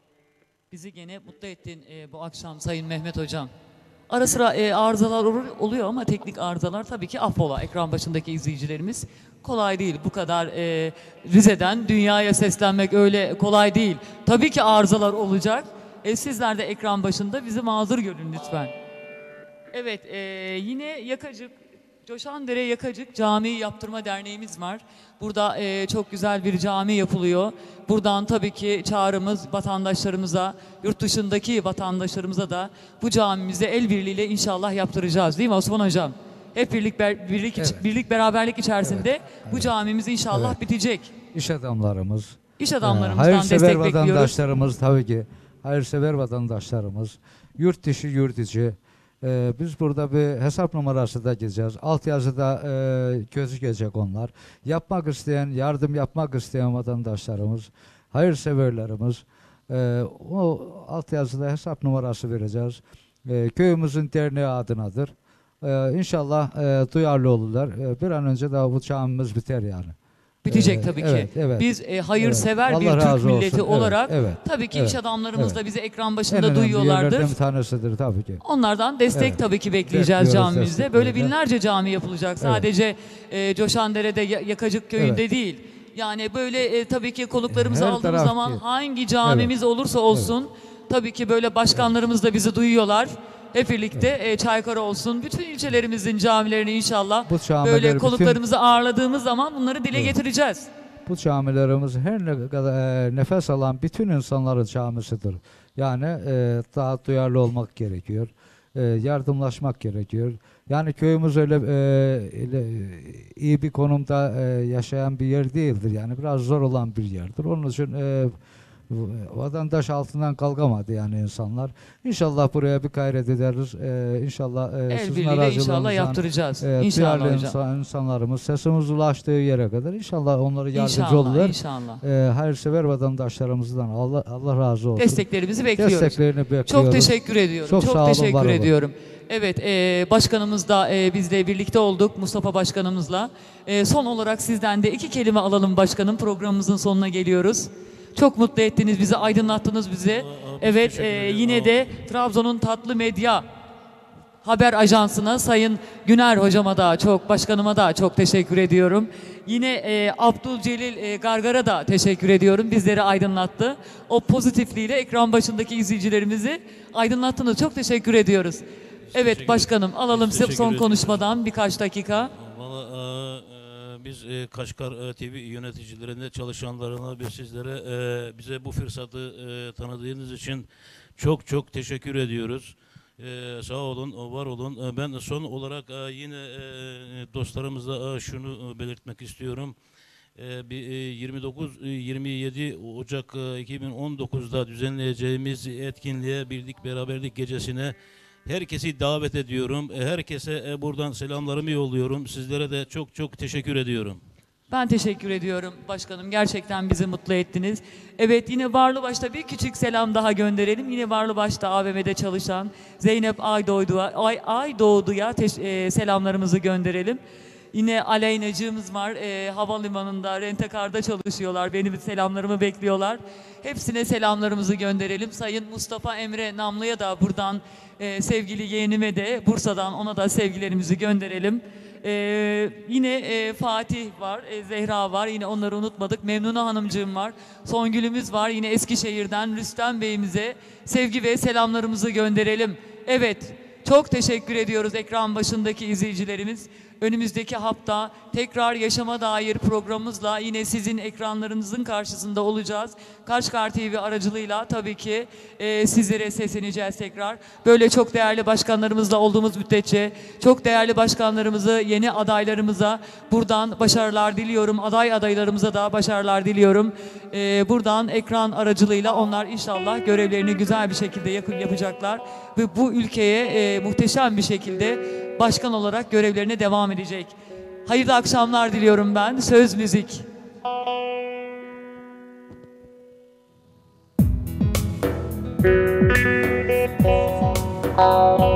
Bizi gene mutlu ettin e, bu akşam Sayın Mehmet Hocam. Ara sıra e, arızalar olur- oluyor ama teknik arızalar tabii ki affola ekran başındaki izleyicilerimiz. Kolay değil bu kadar e, Rize'den dünyaya seslenmek öyle kolay değil. Tabii ki arızalar olacak. E, sizler de ekran başında bizi mazur görün lütfen. Evet, e, yine Yakacık, Coşandere Yakacık Camii Yaptırma Derneğimiz var. Burada e, çok güzel bir cami yapılıyor. Buradan tabii ki çağrımız vatandaşlarımıza, yurt dışındaki vatandaşlarımıza da bu camimize el birliğiyle inşallah yaptıracağız. Değil mi Osman Hocam? Hep birlik ber- birlik iç- Evet. birlik beraberlik içerisinde Evet, bu evet. camimiz inşallah Evet. bitecek. İş adamlarımız, İş e, adamlarımızdan hayırsever destek bekliyoruz. vatandaşlarımız tabii ki, hayırsever vatandaşlarımız, yurt dışı, yurt içi. E, biz burada bir hesap numarası da gideceğiz. Altyazıda e, gözükecek onlar. Yapmak isteyen, yardım yapmak isteyen vatandaşlarımız, hayırseverlerimiz, e, o altyazıda hesap numarası vereceğiz. E, köyümüzün derneği adınadır. E, İnşallah e, duyarlı olurlar. E, bir an önce daha bu camimiz biter yani. Bitecek Ee, tabii ki. evet, evet. Biz e, hayırsever Evet. bir Allah Türk razı milleti olsun. Evet, olarak evet, tabii ki evet, iş adamlarımız evet. da bizi ekran En başında önemli duyuyorlardır. yerlerden bir tanesidir tabii ki. Onlardan destek Evet. tabii ki bekleyeceğiz Bekliyoruz camimizde. desteklerini. Böyle binlerce cami yapılacak. Sadece e, Coşandere'de, Ya- Yakacık köyünde Evet. değil. Yani böyle e, tabii ki konuklarımızı Her aldığımız taraf zaman ki- hangi camimiz olursa olsun tabii ki böyle başkanlarımız da bizi duyuyorlar. Hep birlikte e, Çaykara olsun. Bütün ilçelerimizin camilerini inşallah Bu camileri böyle bütün- konuklarımızı ağırladığımız zaman bunları dile Evet. getireceğiz. Bu camilerimiz her ne kadar e, nefes alan bütün insanların camisidir. Yani e, daha duyarlı olmak gerekiyor. e, yardımlaşmak gerekiyor. Yani köyümüz öyle, e, öyle iyi bir konumda e, yaşayan bir yer değildir. Yani biraz zor olan bir yerdir. Onun için e, vatandaş altından kalkamadı yani insanlar. İnşallah buraya bir gayret ederiz. Ee, inşallah e, El sizin birliğiyle inşallah aracılığınızdan yaptıracağız. e, İnşallah duyarlı hocam. insan, insanlarımız sesimiz ulaştığı yere kadar inşallah onları yardımcı İnşallah, olurlar. inşallah. E, hayırsever vatandaşlarımızdan Allah Allah razı olsun. Desteklerimizi bekliyoruz. Desteklerini bekliyoruz. Çok teşekkür ediyorum. Çok Çok, sağ olun, var teşekkür olun. ediyorum. Evet, e, başkanımız da e, bizle birlikte olduk, Mustafa Başkanımızla. E, son olarak sizden de iki kelime alalım başkanım. Programımızın sonuna geliyoruz. Çok mutlu ettiniz bizi, aydınlattınız bizi. Evet, e, yine de Trabzon'un Tatlı Medya Haber Ajansı'na Sayın Güner hocama da çok, başkanıma da çok teşekkür ediyorum. Yine e, Abdülcelil e, Gargar'a da teşekkür ediyorum. Bizleri aydınlattı. O pozitifliğiyle ekran başındaki izleyicilerimizi aydınlattınız. Çok teşekkür ediyoruz. Evet başkanım, alalım Biz size teşekkür son ediyoruz. konuşmadan birkaç dakika. Valla e, e, biz e, Kaşgar e, T V yöneticilerine, çalışanlarına ve sizlere e, bize bu fırsatı e, tanıdığınız için çok çok teşekkür ediyoruz. E, sağ olun, var olun. E, ben son olarak e, yine e, dostlarımıza e, şunu e, belirtmek istiyorum. E, bir, e, yirmi dokuz yirmi yedi Ocak e, iki bin on dokuz'da düzenleyeceğimiz etkinliğe, birlik beraberlik gecesine herkesi davet ediyorum. E, Herkese e, buradan selamlarımı yolluyorum. Sizlere de çok çok teşekkür ediyorum. Ben teşekkür ediyorum başkanım. Gerçekten bizi mutlu ettiniz. Evet, yine Barlıbaş'ta bir küçük selam daha gönderelim. Yine Barlıbaş'ta A V M'de çalışan Zeynep Aydoğdu'ya Ay, Aydoğdu'ya teş- e, selamlarımızı gönderelim. Yine Aleyna'cığımız var. E, havalimanında, Rentakar'da çalışıyorlar. Benim selamlarımı bekliyorlar. Hepsine selamlarımızı gönderelim. Sayın Mustafa Emre Namlı'ya da buradan e, sevgili yeğenime de Bursa'dan ona da sevgilerimizi gönderelim. Ee, yine e, Fatih var, e, Zehra var, yine onları unutmadık. Memnune Hanımcığım var, Songül'ümüz var. Yine Eskişehir'den Rüstem Bey'imize sevgi ve selamlarımızı gönderelim. Evet, çok teşekkür ediyoruz ekran başındaki izleyicilerimiz. Önümüzdeki hafta tekrar yaşama dair programımızla yine sizin ekranlarınızın karşısında olacağız. Kaşgar T V aracılığıyla tabii ki e, sizlere sesleneceğiz tekrar. Böyle çok değerli başkanlarımızla olduğumuz müddetçe çok değerli başkanlarımızı, yeni adaylarımıza buradan başarılar diliyorum. Aday adaylarımıza da başarılar diliyorum. E, buradan ekran aracılığıyla onlar inşallah görevlerini güzel bir şekilde yakın yapacaklar. Ve bu ülkeye e, muhteşem bir şekilde başkan olarak görevlerine devam edecek. Hayırlı akşamlar diliyorum ben. Söz müzik. Thank you.